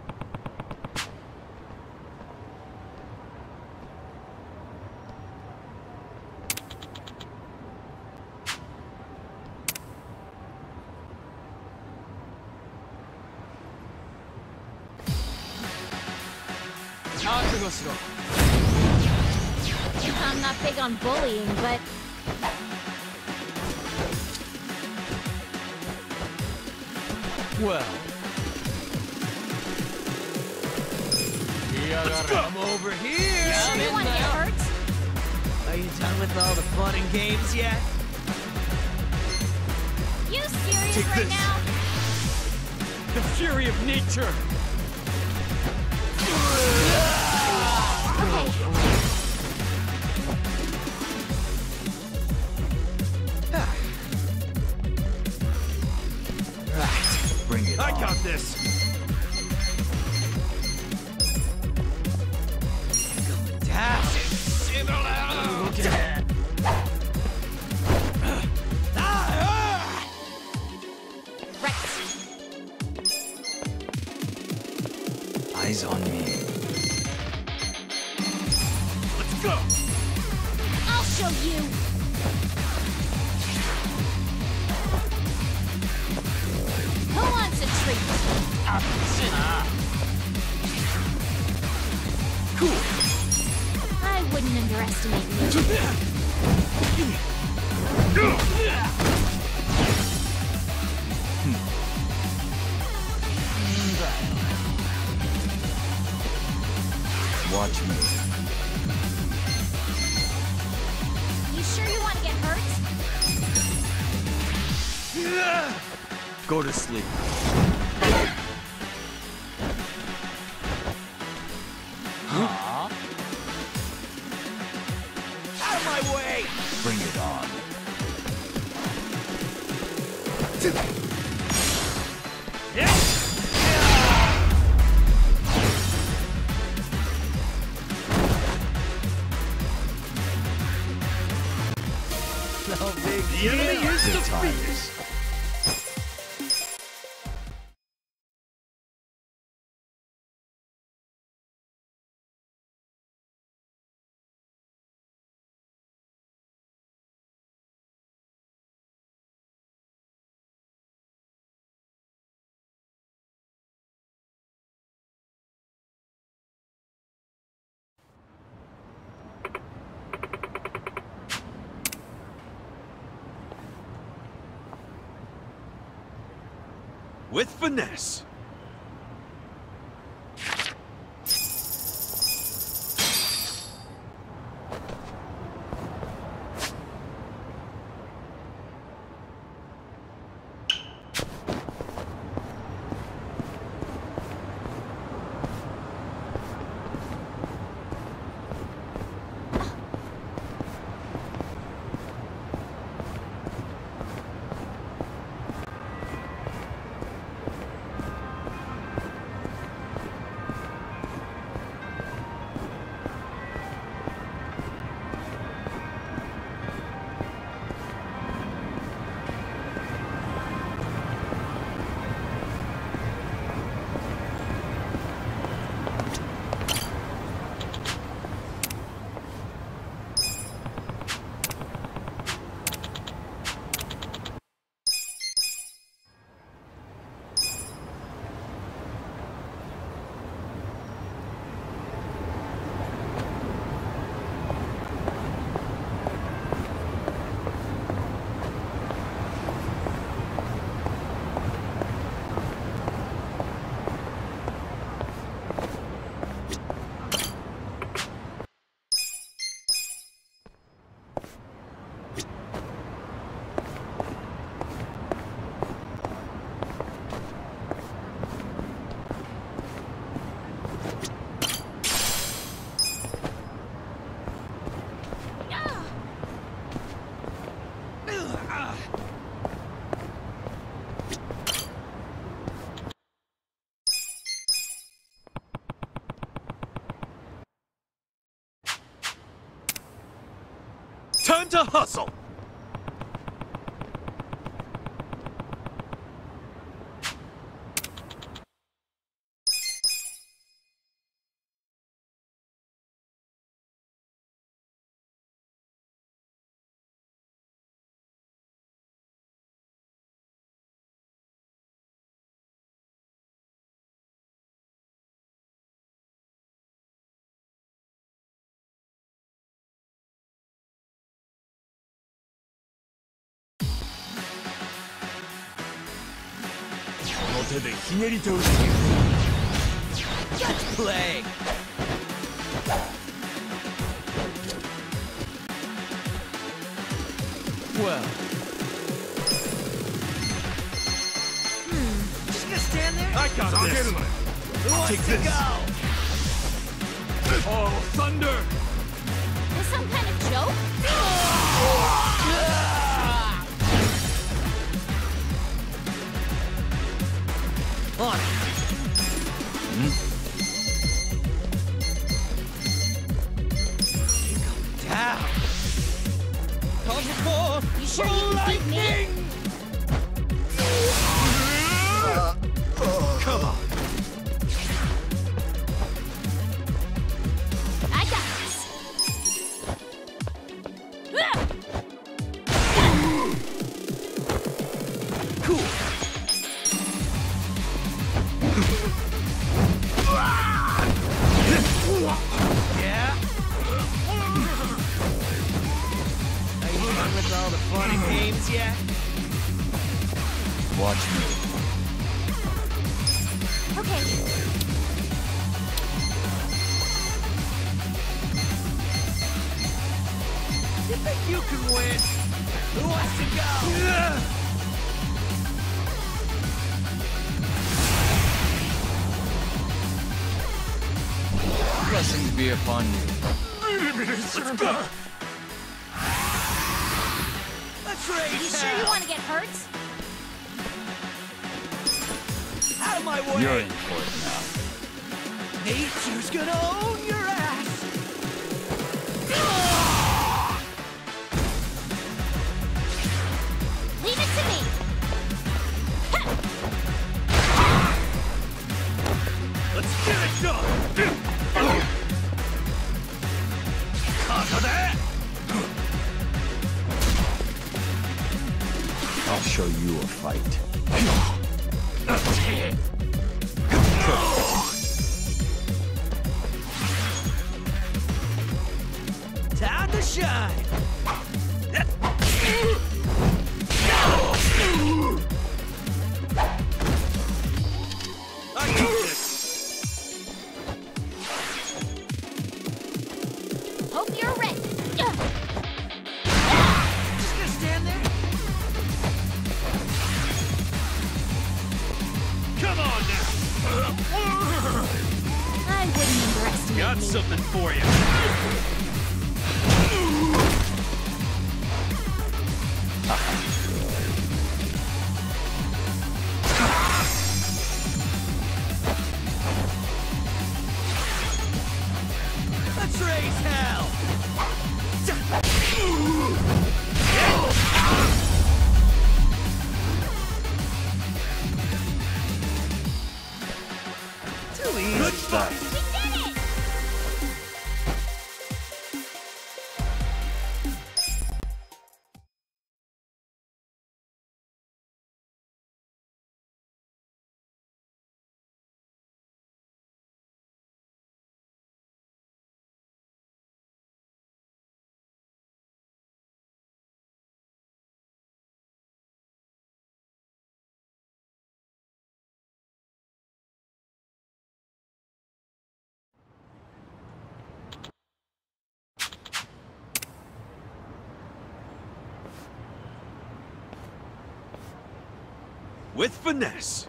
I'm not big on bullying, but Well. Come over here! Sure you want to get hurt? Are you done with all the fun and games yet? You serious Take right this. now? The fury of nature! Right. Bring it I on. got this. Look at that! Right. Eyes on me. Let's go. I'll show you. Who wants a treat? I wouldn't underestimate you. Watch me. You sure you want to get hurt? Go to sleep. Out of my way! Bring it on. No big The enemy is Good defeated. times. With finesse. Time to hustle! Just play! Well. Just gonna stand there? I got this. Who wants Take to this. go? Oh, thunder! This some kind of joke? On it. Down. Call for You sure you can beat me? Come on. I got this. cool. Yeah? Are you done with all the fun and games yet? Watch me. Okay. You think you can win? Who wants to go? Blessings be upon you. Let's go! Let's race You sure you want to get hurt? out of my way! You're in for it now. Nature's gonna own your ass! Leave it to me. Let's get it done! I'll show you a fight. Time to shine! I got this! Hope you're ready. Just gonna stand there? Come on now! I wouldn't underestimate Got me. something for you! Let's raise hell! Too easy. Good stuff! We did it! With finesse!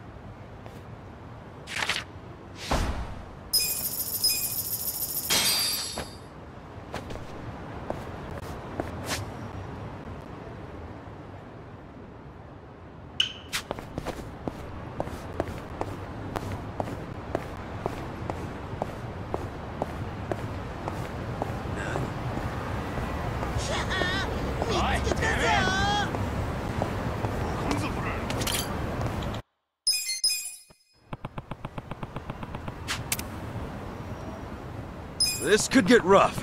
This could get rough.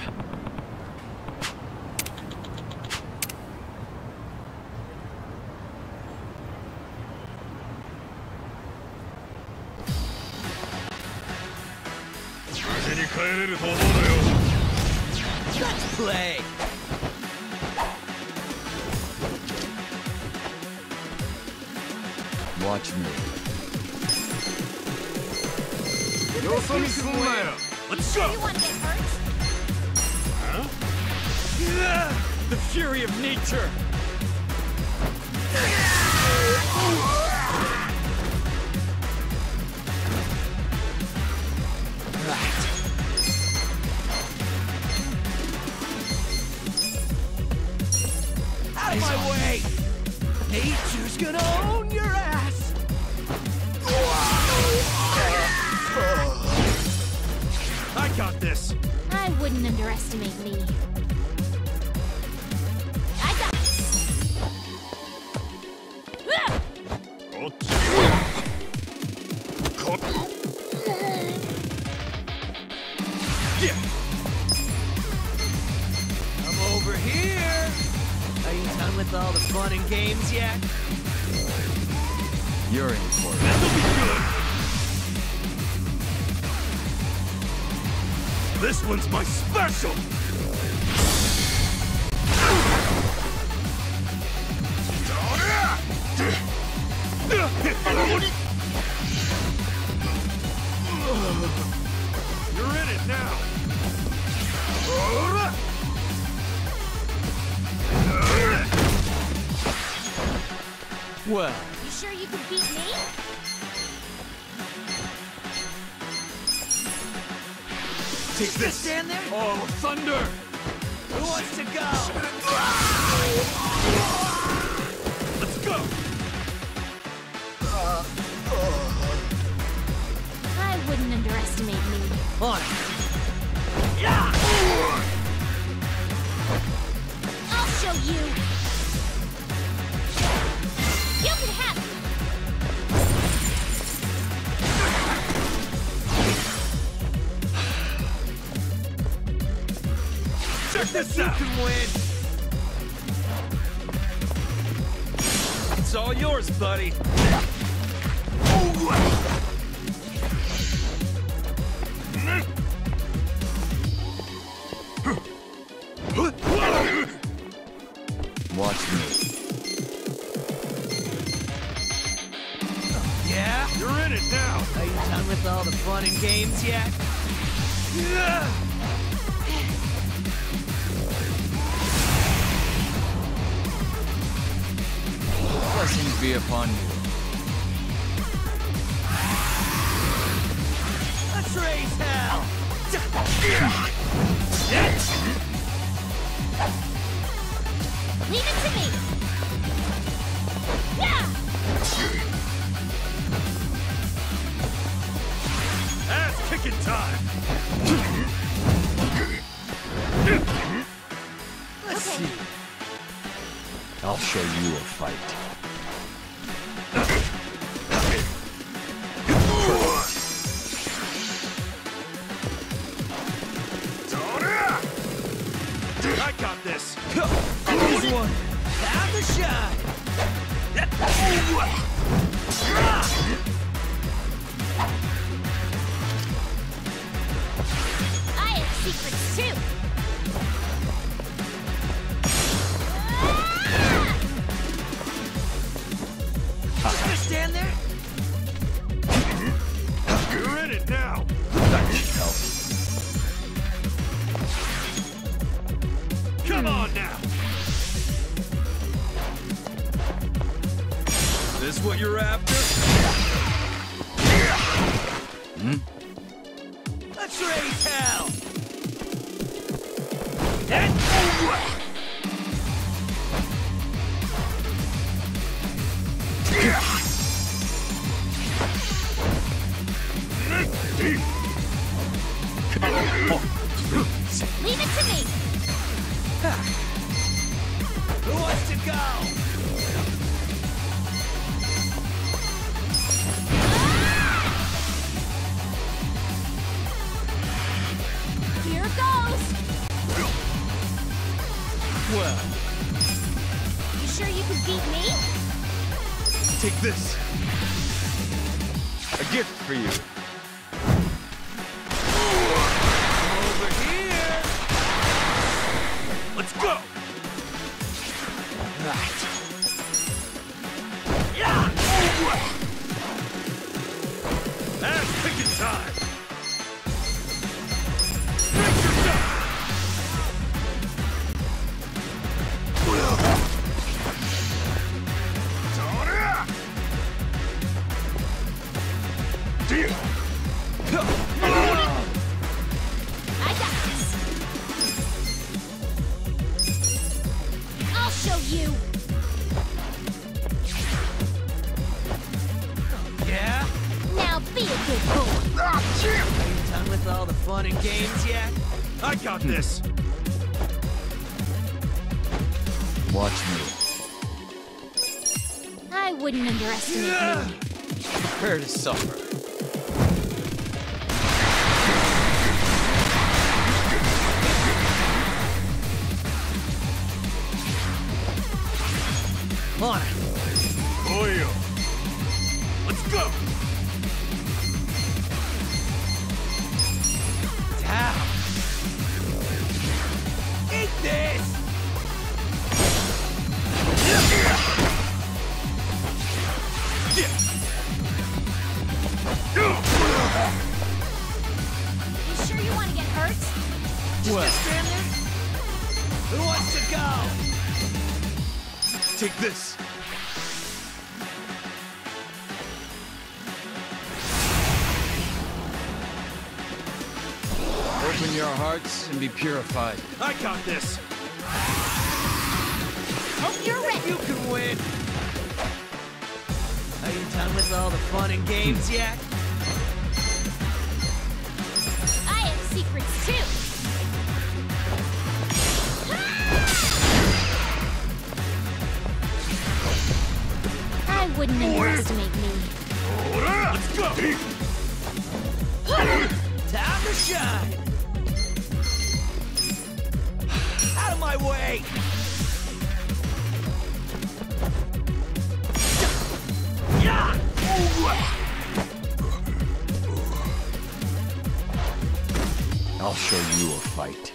Let's play! Watch me. よそ見すんなよ Let's go! You want to get hurt? The fury of nature! Out of my way! Nature's gonna own your ass! I got this! I wouldn't underestimate me. I got this. I'm over here! Are you done with all the fun and games yet? You're in for it. This'll be good! This one's my special! You're in it now! Well, You sure you can beat me? Take this! Stand there? Oh, thunder! Who wants to go? Let's go! I wouldn't underestimate me. On it! I'll show you. You can have it. Check this You out! can win! it's all yours, buddy. Watch me. Yeah? You're in it now! Are you done with all the fun and games yet? Blessings be upon you. Let's raise hell! Leave it to me. Yeah. Ass kicking time! Let's see. I'll show you a fight. I got this! Easy one! Time to shine! I have secrets too. Just gonna stand there? You're in it now! That should help. Come on now! This what you're after? Let's raise hell! Leave it to me. Who wants to go? Here goes. Well, You sure you can beat me? take this. A gift for you. Over here! Let's go! Right. Ass kicking time! fun and games yet? I got this. Watch me. I wouldn't underestimate you. Prepare to suffer. On it. Oh, yeah. Let's go. Down. Eat this! You sure you want to get hurt? Just get stand there? Who wants to go? Take this. Open your hearts and be purified. I got this. Hope you're ready. You can win. Are you done with all the fun and games yet? I have secrets too. I wouldn't underestimate me. Let's go. Time to shine! Out of my way! Yeah! I'll show you a fight.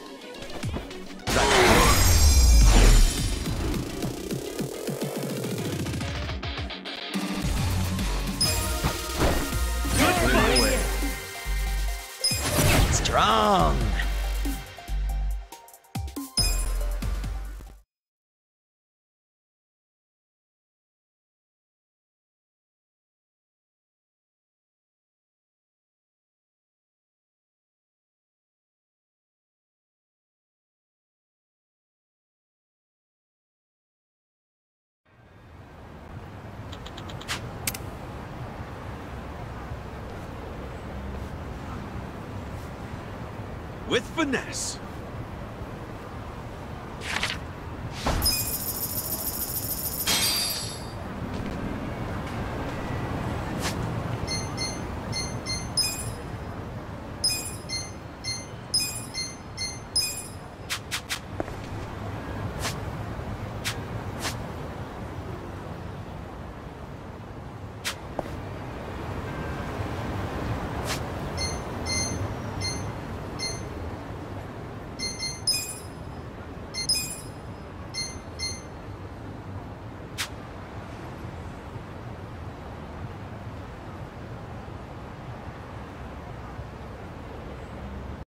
Strong. With finesse.